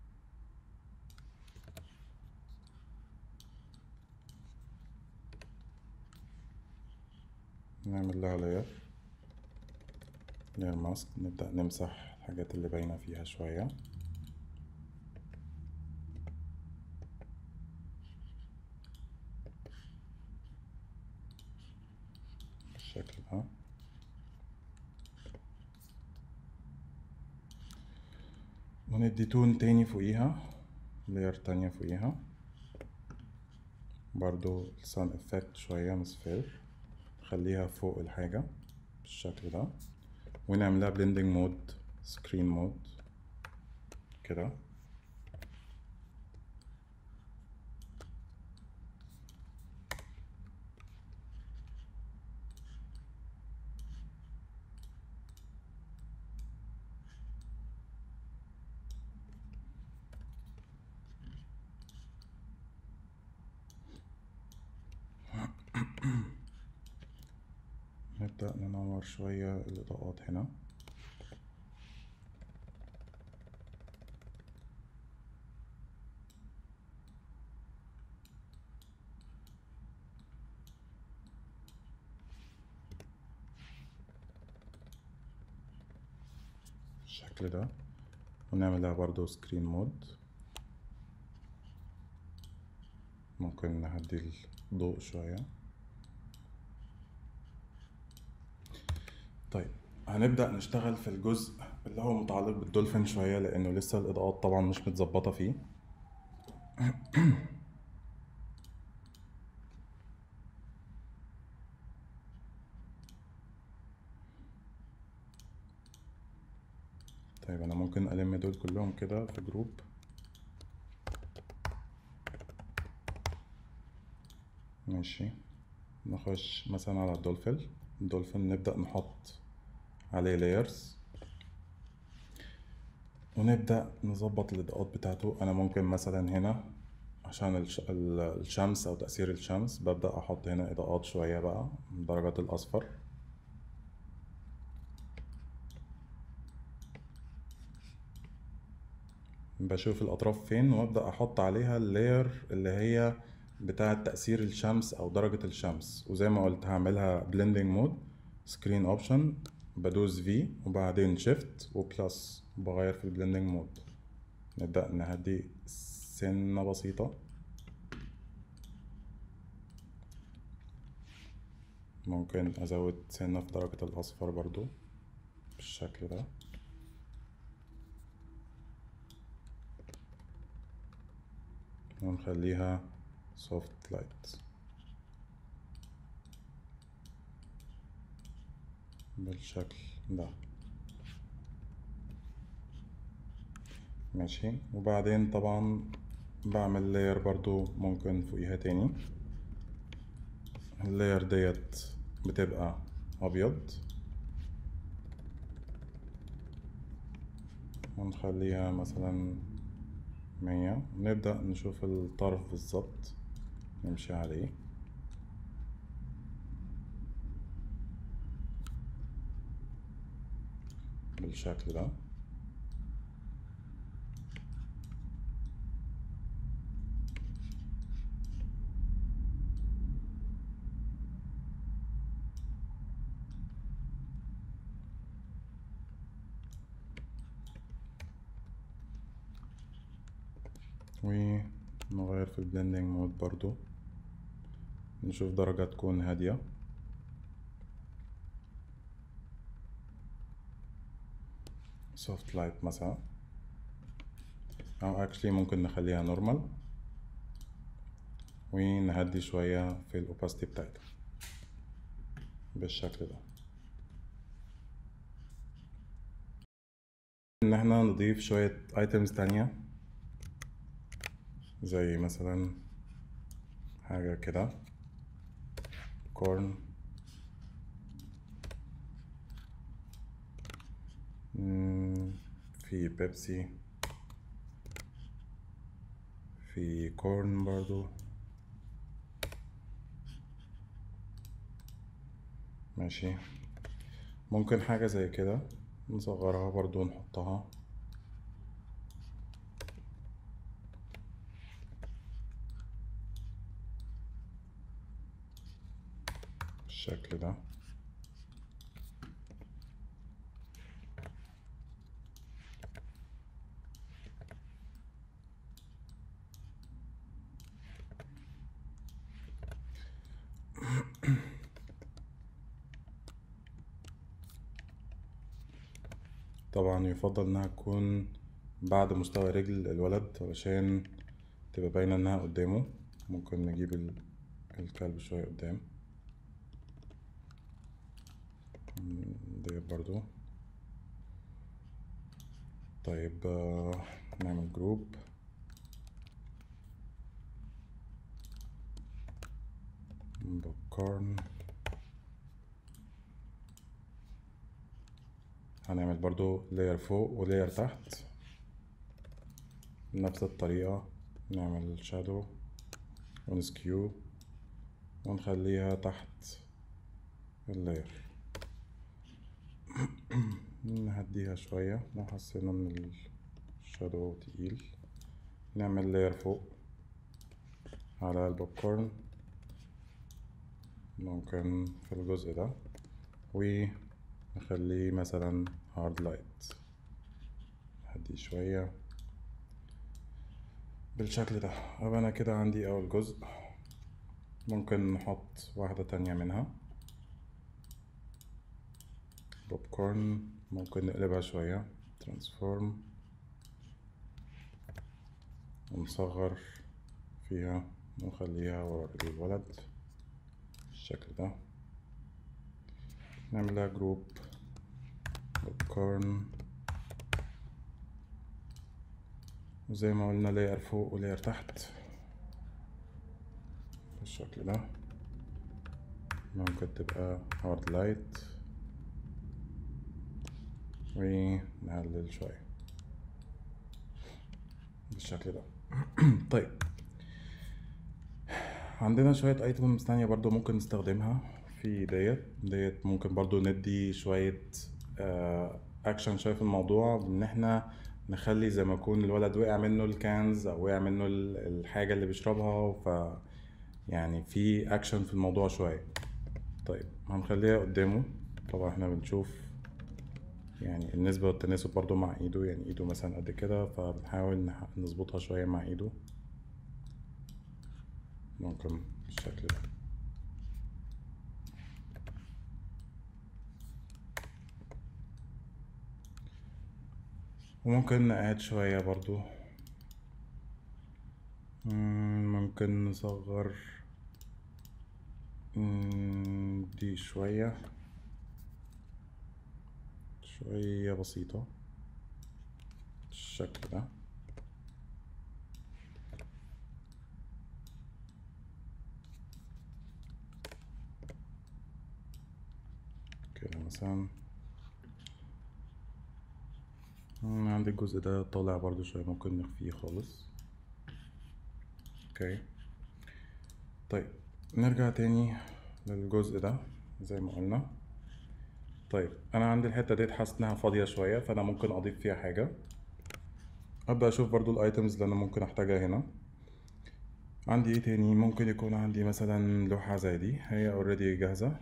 نعمل لها لاير لاير ماسك، نبدأ نمسح الحاجات اللي باينة فيها شوية بالشكل ده. وندي تون تاني فوقيها، لاير تانية فوقيها برضو السان افكت شوية مصفر، نخليها فوق الحاجة بالشكل ده ونعملها بلندنج مود سكرين مود كده. نبدأ ننور شوية الإضاءات هنا بالشكل ده ونعملها برضو سكرين مود. ممكن نهدي الضوء شوية. طيب هنبدأ نشتغل في الجزء اللي هو متعلق بالدولفين شوية لأنه لسه الإضاءات طبعا مش متظبطة فيه. طيب أنا ممكن ألم دول كلهم كده في جروب. ماشي، نخش مثلا على الدولفين. الدولفين نبدأ نحط عليه لايرز ونبدأ نظبط الإضاءات بتاعته. أنا ممكن مثلا هنا عشان الش... ال- الشمس أو تأثير الشمس ببدأ أحط هنا إضاءات شوية بقى من درجات الأصفر. بشوف الأطراف فين وأبدأ أحط عليها اللاير اللي هي بتاعة تأثير الشمس أو درجة الشمس. وزي ما قلت هعملها blending mode screen option، بدوس V وبعدين shift وبلس بغير في البلندنج مود. نبدأ نهدي سنة بسيطة، ممكن أزود سنة في درجة الأصفر برضو بالشكل ده. ونخليها soft light بالشكل ده. ماشي، وبعدين طبعا بعمل لاير برضو ممكن فوقيها تاني اللاير ديت بتبقى ابيض، ونخليها مثلا مية، ونبدأ نشوف الطرف بالظبط نمشي عليه بالشكل ده. ونغير في البلندنج مود برضو، نشوف درجة تكون هادية، سوفت لايت مثلا، او اكشلي ممكن نخليها نورمال، ونهدي شوية في الاوباستي بتاعتها بالشكل ده. ان احنا نضيف شوية ايتمز تانية، زي مثلا حاجة كده كورن، في بيبسي، في كورن برضو، ماشي. ممكن حاجة زي كده نصغرها برضو ونحطها بالشكل ده. طبعا يفضل انها تكون بعد مستوى رجل الولد علشان تبقى باينة انها قدامه. ممكن نجيب ال- الكلب شوية قدام ديت برضو. طيب آه، نعمل جروب، بوبكورن، هنعمل برضو لاير فوق ولاير تحت بنفس الطريقة. نعمل شادو ونسكيو ونخليها تحت اللاير، نهديها شوية لو حسينا ان الشادو تقيل. نعمل لاير فوق على البوبكورن، ممكن في الجزء ده، ونخليه مثلا هارد لايت، نهديه شوية بالشكل ده. أبقى أنا كده عندي أول جزء. ممكن نحط واحدة تانية منها بوبكورن، ممكن نقلبها شوية ترانسفورم ونصغر فيها ونخليها ورا رجل الولد بالشكل ده. نعملها جروب بوبكورن، وزي ما قلنا لاير فوق ولاير تحت بالشكل ده. ممكن تبقى هارد لايت ونقلل شوية بالشكل ده. طيب عندنا شوية ايتمز تانية برضو ممكن نستخدمها في ديت ديت ممكن برضو ندي شوية اكشن شوية في الموضوع، ان احنا نخلي زي ما يكون الولد وقع منه الكانز او وقع منه ال- الحاجة اللي بيشربها، ف يعني في اكشن في الموضوع شوية. طيب هنخليها قدامه. طبعا احنا بنشوف يعني النسبة والتناسب برضو مع ايده، يعني ايده مثلا قد كده، فبنحاول نح- نظبطها شوية مع ايده، ممكن بالشكل ده. وممكن نقعد شوية برضو، مم، ممكن نصغر مم، دي شوية شوية بسيطة بالشكل ده. كده مثلا. عندي الجزء ده طالع برضو شوية، ممكن نخفيه خالص. اوكي طيب نرجع تاني للجزء ده زي ما قلنا. طيب انا عندي الحتة ديت حاسس انها فاضية شوية، فانا ممكن اضيف فيها حاجة. ابدأ اشوف برضو الايتمز اللي انا ممكن احتاجها هنا. عندي ايه تاني؟ ممكن يكون عندي مثلا لوحة زي دي، هي اوريدي جاهزة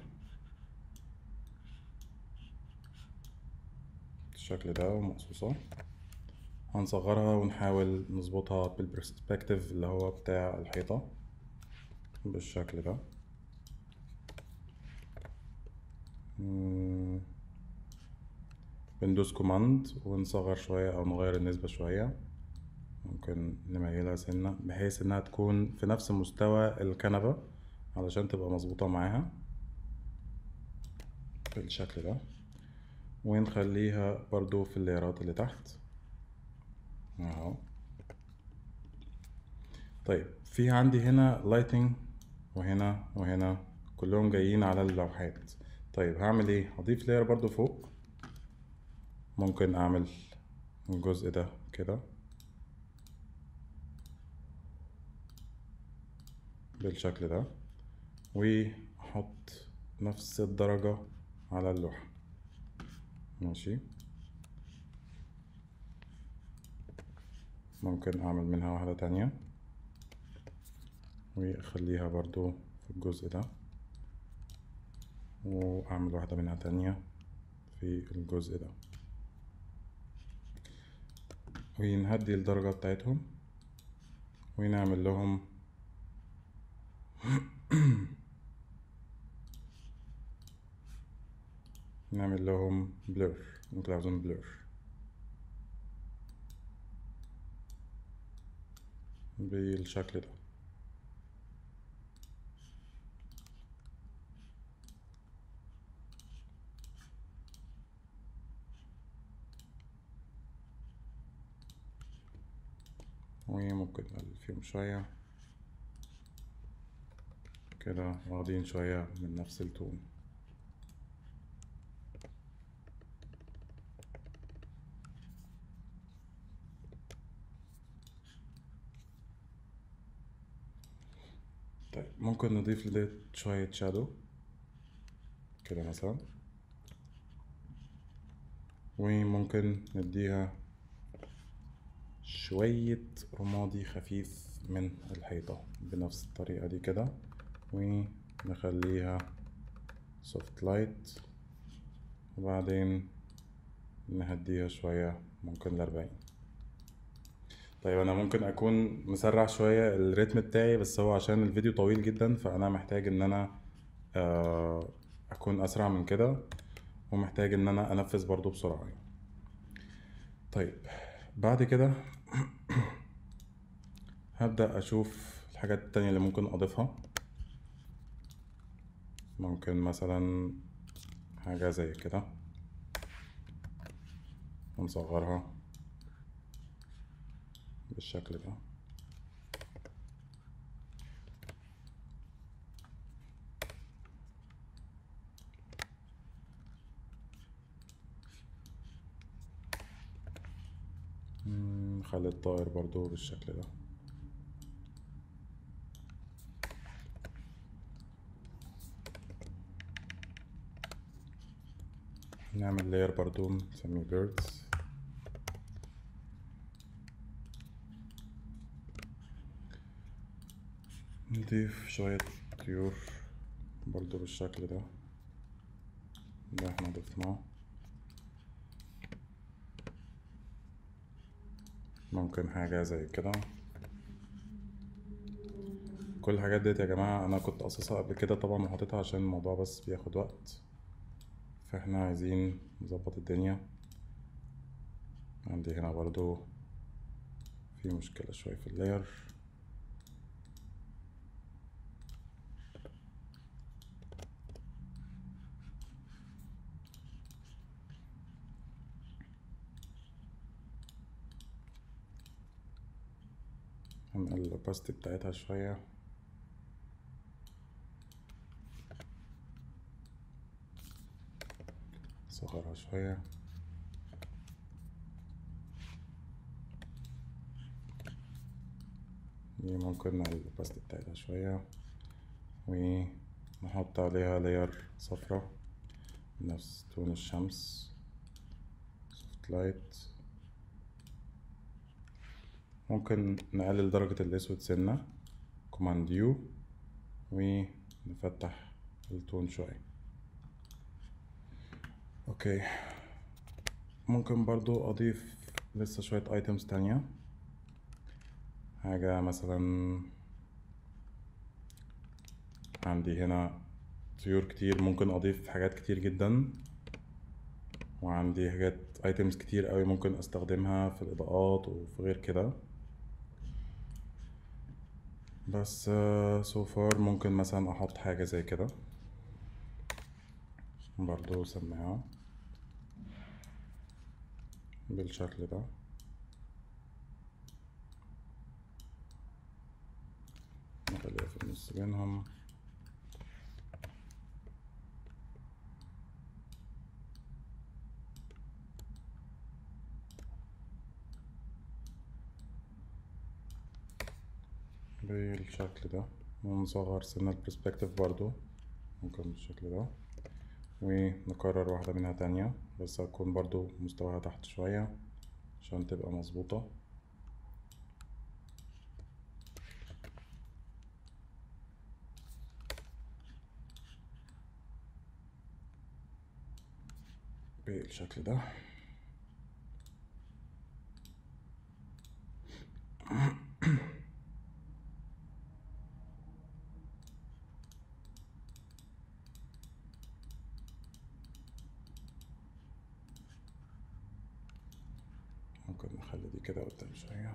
بالشكل ده ومقصوصة. هنصغرها ونحاول نظبطها بالبرسبكتيف اللي هو بتاع الحيطة بالشكل ده. بندوس كوماند ونصغر شوية او نغير النسبة شوية، ممكن نميلها سنة بحيث انها تكون في نفس مستوى الكنبة علشان تبقى مظبوطة معاها بالشكل ده. ونخليها برضو في الليرات اللي تحت اهو. طيب في عندي هنا لايتنج وهنا وهنا كلهم جايين على اللوحات. طيب هعمل ايه؟ هضيف لاير برضو فوق. ممكن اعمل الجزء ده كده بالشكل ده، واحط نفس الدرجة على اللوحة. ماشي، ممكن اعمل منها واحدة تانية واخليها برضو في الجزء ده، واعمل واحدة منها تانية في الجزء ده، ونهدي الدرجة بتاعتهم ونعمل لهم نعمل لهم بلور، ممكن عاوزين بلور بالشكل ده. وممكن نقلل فيهم شوية كده، واخدين شوية من نفس التون. طيب ممكن نضيف لديت شوية شادو كده مثلا، وممكن نديها شوية رمادي خفيف من الحيطة بنفس الطريقة دي كده، ونخليها سوفت لايت، وبعدين نهديها شوية ممكن لأربعين. طيب أنا ممكن أكون مسرع شوية الريتم بتاعي، بس هو عشان الفيديو طويل جدا فأنا محتاج إن أنا أكون أسرع من كده، ومحتاج إن أنا أنفذ برضو بسرعة. طيب بعد كده هبدأ أشوف الحاجات التانية اللي ممكن أضيفها. ممكن مثلا حاجة زي كده ونصغرها بالشكل ده. نخلي الطائر برضو بالشكل ده. نعمل لاير برضو نسميه birds. نضيف شوية طيور برضو بالشكل ده اللي احنا ضفناه. ممكن حاجة زي كده. كل الحاجات ديت يا جماعة انا كنت قصصها قبل كده طبعا وحاططها عشان الموضوع بس بياخد وقت، فاحنا عايزين نظبط الدنيا. عندي هنا برضو في مشكلة شوية في اللاير. هنقلل الأوباستي بتاعتها شوية. نصغرها شوية. دي ممكن نقلل الباست بتاعتها شوية ونحط عليها لاير صفرة نفس تون الشمس، سوفت لايت. ممكن نقلل درجة الأسود سنة، كوماند يو، ونفتح التون شوية. اوكي، ممكن برضو اضيف لسه شوية ايتمز تانية. حاجة مثلا عندي هنا طيور كتير، ممكن اضيف حاجات كتير جدا، وعندي حاجات ايتمز كتير قوي ممكن استخدمها في الاضاءات وفي غير كده. بس سو فار ممكن مثلا احط حاجة زي كده برضو سماعة بالشكل ده. نخليها في النص بينهم. بالشكل ده، ونصغر سنة البرسبكتيف برضو ممكن بالشكل ده، ونكرر واحدة منها تانية بس هتكون برضو مستواها تحت شوية عشان تبقى مظبوطة. بالشكل ده. ممكن نخلي دي كده قدام شوية.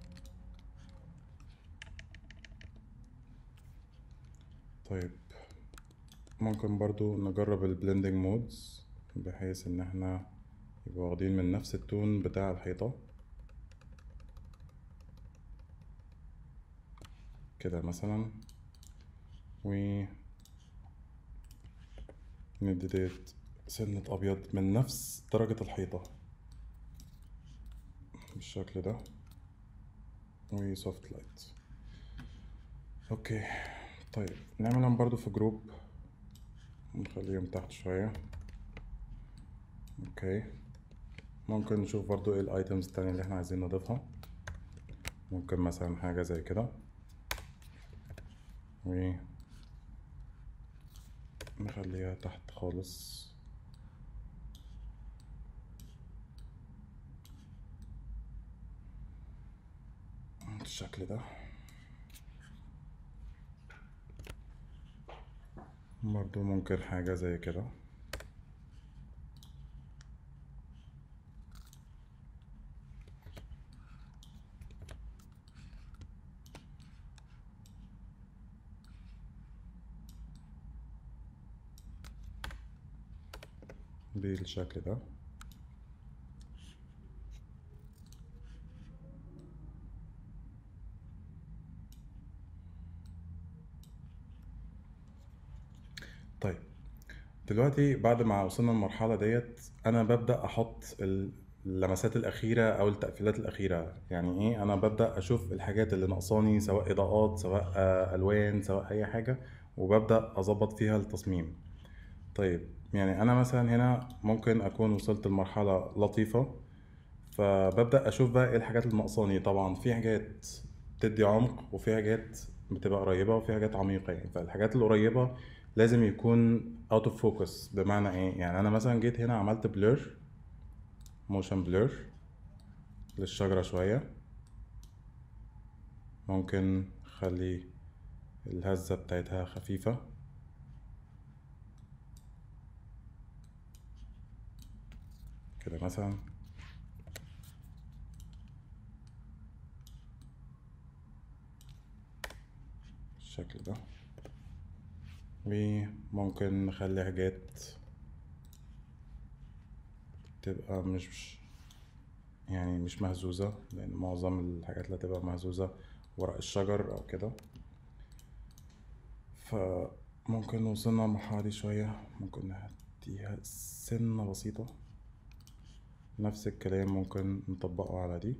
طيب ممكن برضو نجرب البلندنج مودز بحيث ان احنا يبقى واخدين من نفس التون بتاع الحيطة كده مثلا، و ندي ديت سنة ابيض من نفس درجة الحيطة بالشكل ده، وسوفت لايت. اوكي طيب نعملهم برضو في جروب، نخليهم تحت شوية. اوكي ممكن نشوف برضو ايه الايتمز التانية اللي احنا عايزين نضيفها. ممكن مثلا حاجة زي كده، ونخليها تحت خالص بالشكل ده. برضو ممكن حاجة زي كده. بالشكل ده. طيب دلوقتي بعد ما وصلنا المرحلة ديت أنا ببدأ أحط اللمسات الأخيرة أو التقفيلات الأخيرة. يعني إيه؟ أنا ببدأ أشوف الحاجات اللي ناقصاني، سواء إضاءات سواء آه، ألوان سواء أي حاجة، وببدأ أظبط فيها التصميم. طيب يعني أنا مثلا هنا ممكن أكون وصلت لمرحلة لطيفة، فببدأ أشوف بقى إيه الحاجات اللي ناقصاني. طبعا في حاجات بتدي عمق، وفي حاجات بتبقى قريبة، وفي حاجات عميقة. يعني فالحاجات القريبة لازم يكون out of focus. بمعنى ايه؟ يعني انا مثلا جيت هنا عملت blur، motion blur للشجرة شوية. ممكن اخلي الهزة بتاعتها خفيفة كده مثلا، بالشكل ده. وممكن نخلي حاجات تبقى مش يعني مش مهزوزة، لأن معظم الحاجات اللي هتبقى مهزوزة ورق الشجر أو كده. فممكن وصلنا المرحلة دي شوية، ممكن نديها سنة بسيطة. نفس الكلام ممكن نطبقه على دي،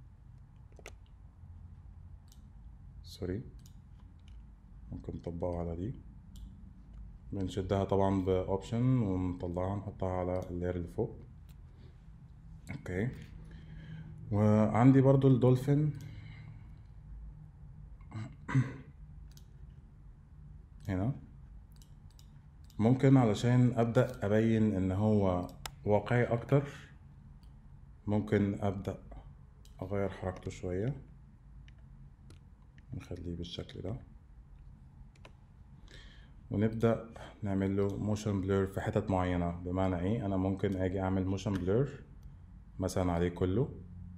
سوري ممكن نطبقه على دي. بنشدها طبعا باوبشن ونطلعها نحطها على اللير اللي فوق. اوكي، وعندي برضو الدولفين هنا. ممكن علشان ابدأ ابين ان هو واقعي اكتر ممكن ابدأ اغير حركته شوية، نخليه بالشكل ده، ونبدأ نعمل له موشن بلور في حتت معينة. بمعنى ايه؟ انا ممكن اجي اعمل موشن بلور مثلا عليه كله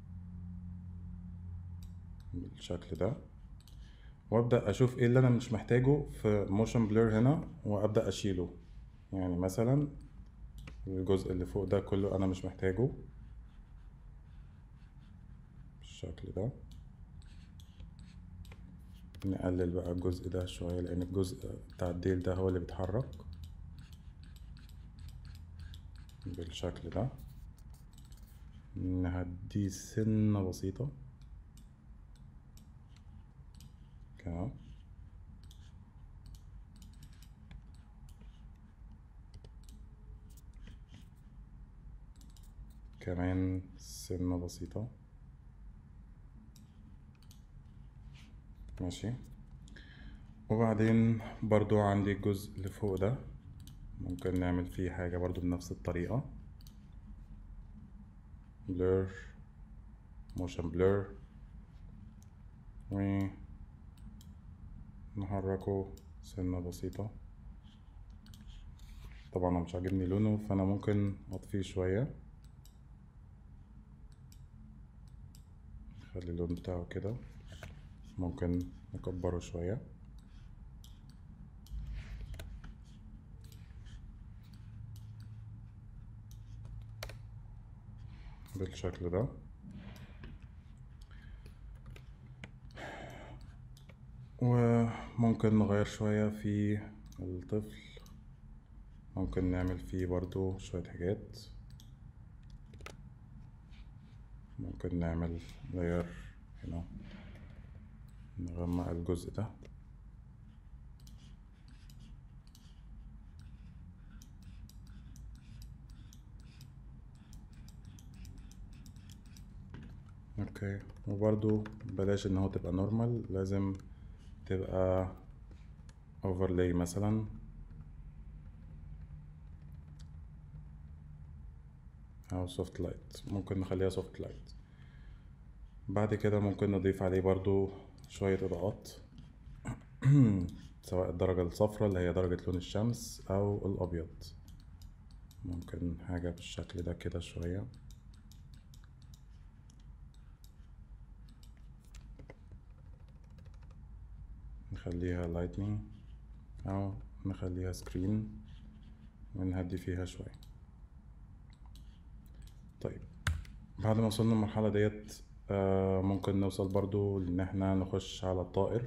بالشكل ده، وابدأ اشوف ايه اللي انا مش محتاجه في موشن بلور هنا وابدأ اشيله. يعني مثلا الجزء اللي فوق ده كله انا مش محتاجه بالشكل ده. نقلل بقى الجزء ده شوية لان الجزء بتاع الديل ده هو اللي بيتحرك بالشكل ده. نهديه سنة بسيطة كده، كمان سنة بسيطة. ماشي، وبعدين برضو عندي الجزء اللي فوق ده ممكن نعمل فيه حاجة برضو بنفس الطريقة، blur motion blur، ونحركه سنة بسيطة. طبعا انا مش عاجبني لونه فانا ممكن اطفيه شوية، نخلي اللون بتاعه كده، ممكن نكبره شوية بالشكل ده. وممكن نغير شوية في الطفل، ممكن نعمل فيه برضو شوية حاجات. ممكن نعمل لاير هنا، نغمق الجزء ده، اوكي. وبرضو بلاش ان هو تبقى نورمال، لازم تبقى overlay مثلا، او soft light، ممكن نخليها soft light. بعد كده ممكن نضيف عليه برضو شوية اضاءات سواء الدرجة الصفراء اللي هي درجة لون الشمس او الابيض. ممكن حاجة بالشكل ده كده شوية، نخليها lightning او نخليها screen ونهدي فيها شوية. طيب بعد ما وصلنا المرحلة ديت آه ممكن نوصل برضو ان احنا نخش على الطائر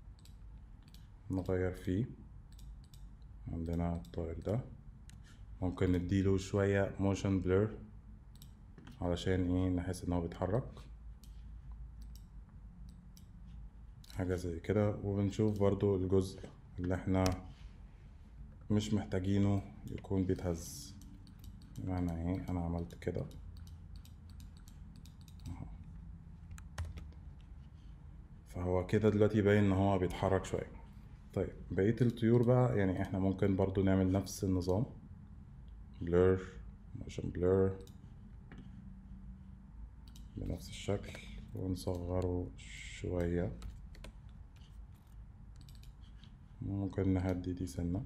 نغير فيه. عندنا الطائر ده ممكن نديله شوية motion blur علشان ايه نحس ان هو بيتحرك، حاجة زي كده. وبنشوف برضو الجزء اللي احنا مش محتاجينه يكون بيتهز. بمعنى ايه؟ انا عملت كده فهو كده دلوقتي باين ان هو بيتحرك شوية. طيب بقية الطيور بقى يعني احنا ممكن برضو نعمل نفس النظام، blur motion blur بنفس الشكل ونصغره شوية. ممكن نهدي دي سنة،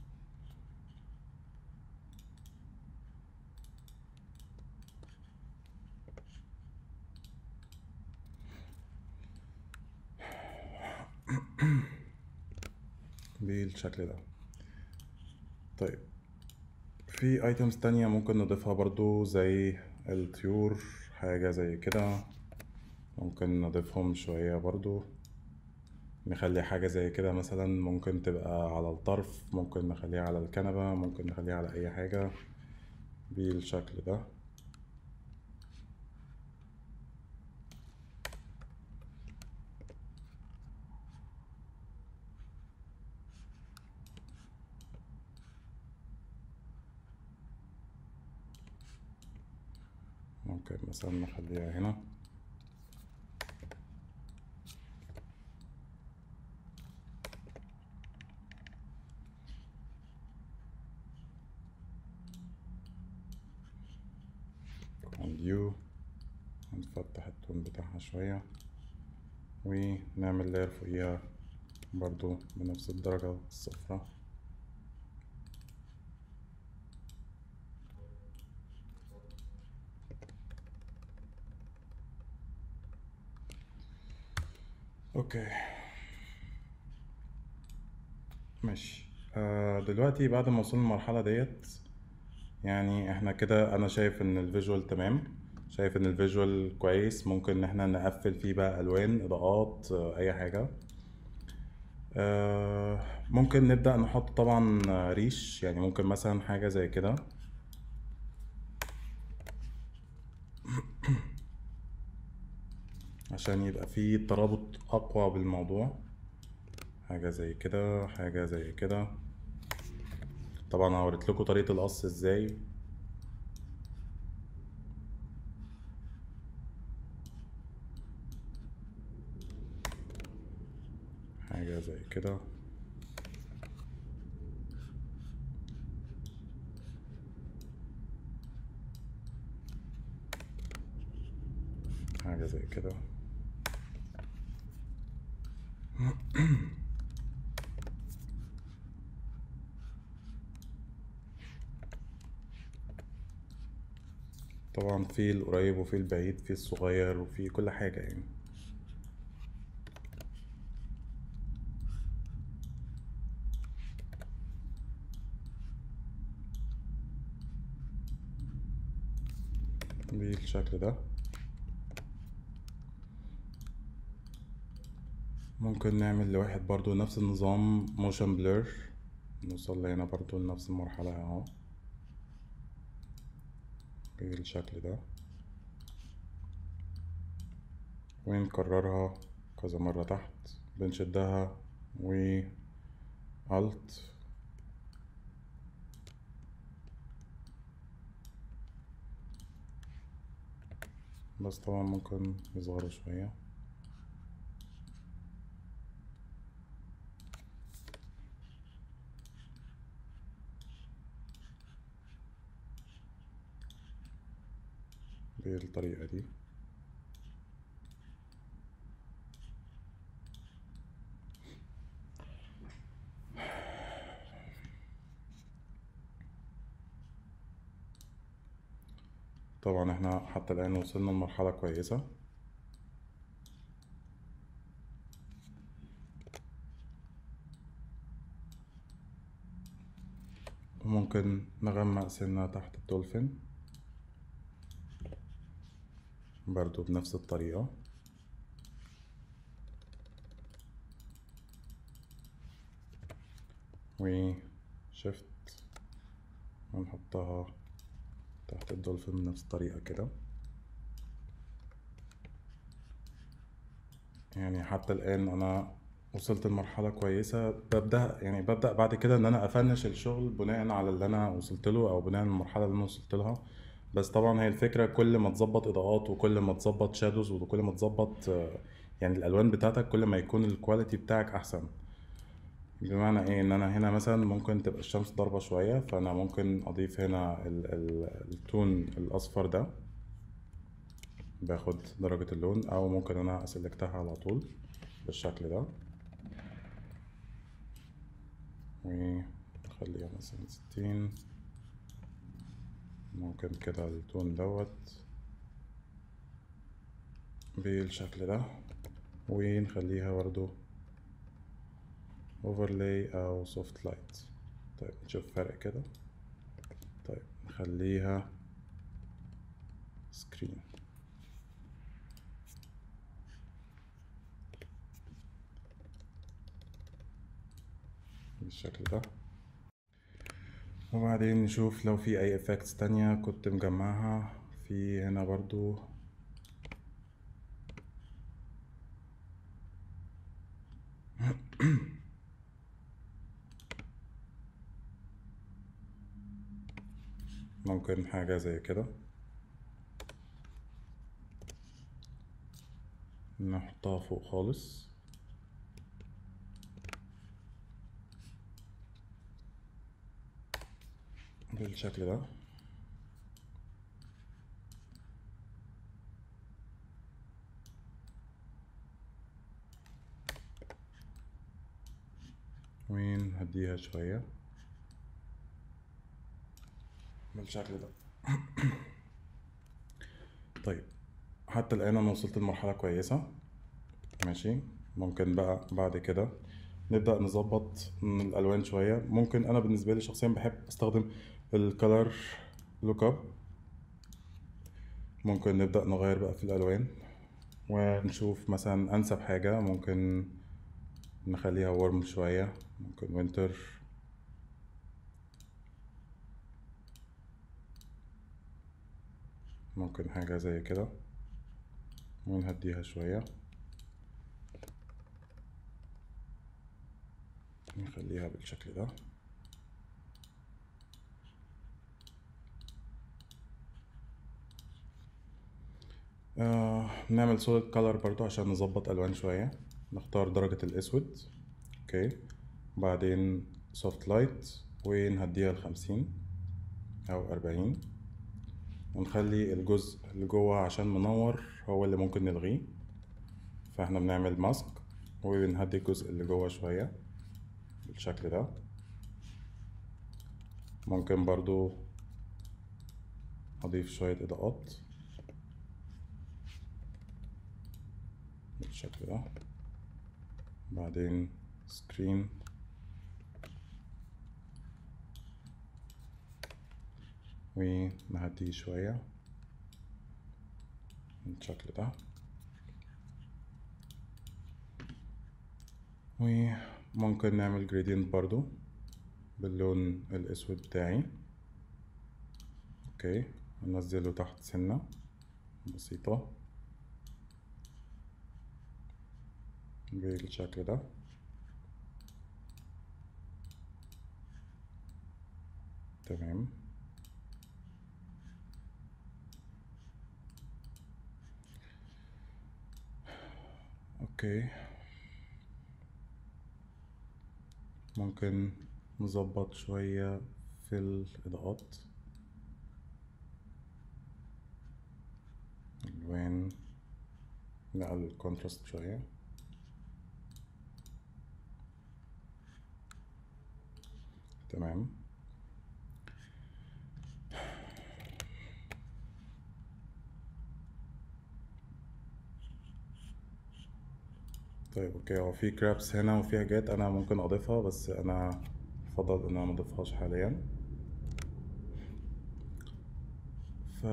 بالشكل ده. طيب في ايتمز تانية ممكن نضيفها برضو زي الطيور، حاجة زي كده ممكن نضيفهم شوية برضو. نخلي حاجة زي كده مثلا، ممكن تبقى على الطرف، ممكن نخليها على الكنبة، ممكن نخليها على اي حاجة بالشكل ده. ممكن مثلا نخليها هنا. فيو، هنفتح التون بتاعها شوية ونعمل لاير فوقيها برضو بنفس الدرجة الصفراء. اوكي ماشي. آه دلوقتي بعد ما وصلنا المرحلة ديت، يعني احنا كده انا شايف ان الفيجوال تمام، شايف ان الفيجوال كويس. ممكن ان احنا نقفل فيه بقى الوان، اضاءات، آه اي حاجة. آه ممكن نبدأ نحط طبعا ريش، يعني ممكن مثلا حاجة زي كده عشان يبقى فيه ترابط اقوى بالموضوع. حاجة زي كده، حاجة زي كده. طبعا هوريت لكم طريقة القص ازاي. حاجة زي كده. حاجة زي كده. طبعا في القريب وفي البعيد، في الصغير وفي كل حاجة يعني. بالشكل ده. ممكن نعمل لواحد برضو نفس النظام موشن بلور، نوصل لهنا برضو لنفس المرحلة اهو بالشكل ده، ونكررها كذا مرة تحت. بنشدها و Alt، بس طبعا ممكن يصغروا شوية. بالطريقة دي. طبعا احنا حتى الآن وصلنا لمرحلة كويسة. وممكن نغمق سنة تحت الدولفين برضو بنفس الطريقة. وشفت ونحطها تحت الدولفين بنفس الطريقة كده. يعني حتى الآن أنا وصلت لمرحلة كويسة. ببدأ يعني ببدأ بعد كده إن أنا أفنش الشغل بناء على اللي أنا وصلت له، أو بناء على المرحلة اللي أنا وصلت لها. بس طبعا هي الفكرة، كل ما تظبط إضاءات وكل ما تظبط شادوز وكل ما تظبط آه، يعني الألوان بتاعتك، كل ما يكون الكواليتي بتاعك أحسن. بمعنى إيه؟ إن أنا هنا مثلا ممكن تبقى الشمس ضاربة شوية، فأنا ممكن أضيف هنا ال- ال- التون الأصفر ده، باخد درجة اللون، أو ممكن أنا أسلكتها على طول بالشكل ده ونخليها مثلا ستين. ممكن كده التون دوت بالشكل ده، ونخليها برضو overlay أو soft light. طيب نشوف فرق كده. طيب نخليها screen. بالشكل ده. وبعدين نشوف لو في اي افكتس تانية كنت مجمعها في هنا برضو. ممكن حاجة زي كده نحطها فوق خالص. بالشكل ده. ونهديها شوية بالشكل ده. طيب حتى الآن أنا وصلت لمرحلة كويسة ماشي. ممكن بقى بعد كده نبدأ نظبط الألوان شوية. ممكن أنا بالنسبة لي شخصيا بحب أستخدم الكالر لوك اب. ممكن نبدأ نغير بقى في الألوان ونشوف مثلا أنسب حاجة. ممكن نخليها وورم شوية، ممكن وينتر، ممكن حاجة زي كده ونهديها شوية، نخليها بالشكل ده. آه نعمل solid color برضو عشان نظبط ألوان شوية. نختار درجة الأسود، أوكي. بعدين soft light ونهديها لخمسين أو أربعين، ونخلي الجزء اللي جوه عشان منور هو اللي ممكن نلغيه. فاحنا بنعمل ماسك وبنهدي الجزء اللي جوه شوية بالشكل ده. ممكن برضو أضيف شوية إضاءات بالشكل ده. بعدين سكرين ونهديه شوية بالشكل ده. وممكن نعمل جريدينت برضو باللون الأسود بتاعي، اوكي. ننزله تحت سنة بسيطة بالشكل ده. تمام. اوكي ممكن نظبط شوية في الإضاءات، الوان، نقلل الكونتراست شوية. تمام. طيب اوكي، هو في كرابس هنا وفي حاجات انا ممكن اضيفها، بس انا افضل ان انا مضيفهاش حاليا. ف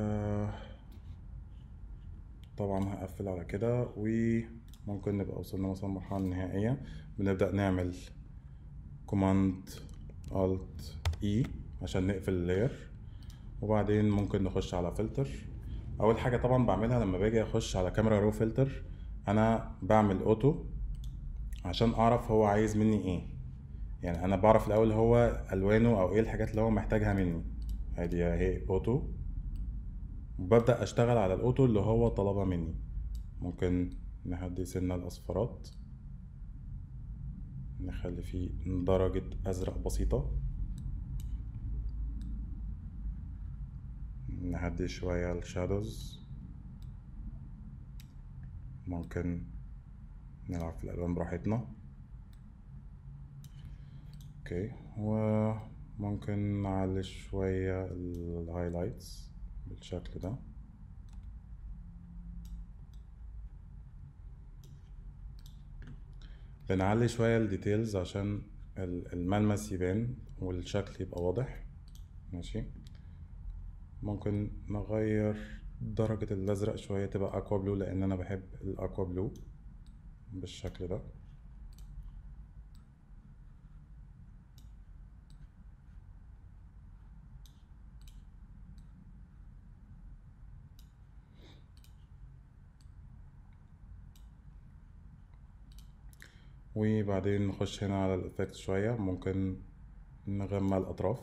طبعا هقفل على كده، وممكن نبقى وصلنا مثلا المرحلة النهائية. بنبدأ نعمل كوماند الت اي عشان نقفل اللاير، وبعدين ممكن نخش على فلتر. اول حاجة طبعا بعملها لما باجي اخش على كاميرا رو فلتر، انا بعمل اوتو عشان اعرف هو عايز مني ايه. يعني انا بعرف الاول هو الوانه او ايه الحاجات اللي هو محتاجها مني. ادي اهي اوتو، وببدأ اشتغل على الاوتو اللي هو طلبها مني. ممكن نهدي سنة الاصفرات، نخلي فيه درجة ازرق بسيطة، نهدي شوية الشادوز. ممكن نلعب في الالوان براحتنا، اوكي. وممكن نعلي شوية الهايلايتس بالشكل ده. بنعلي شوية الديتيلز عشان الملمس يبان والشكل يبقى واضح، ماشي. ممكن نغير درجة الازرق شوية تبقى اكوا بلو، لان انا بحب الاكوا بلو، بالشكل ده. وبعدين نخش هنا على الافكت شوية، ممكن نغمق الاطراف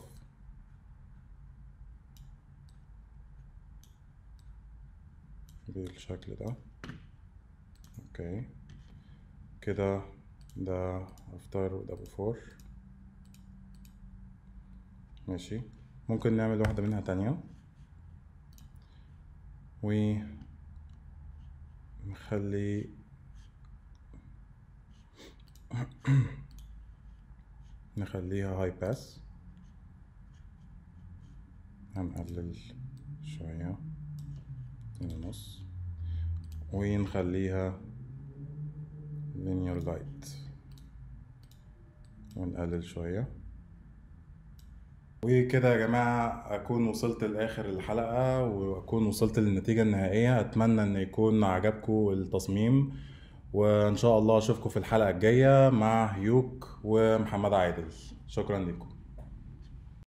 بالشكل ده. اوكي كده ده افتر وده بفور. ماشي، ممكن نعمل واحدة منها تانية ونخلي نخليها هاي باس، هنقلل شوية اتنين ونص، ونخليها linear light ونقلل شوية. وكده يا جماعة أكون وصلت لآخر الحلقة وأكون وصلت للنتيجة النهائية. أتمنى أن يكون عجبكم التصميم، وإن شاء الله أشوفكم في الحلقة الجاية مع هيوك ومحمد عادل. شكرا لكم.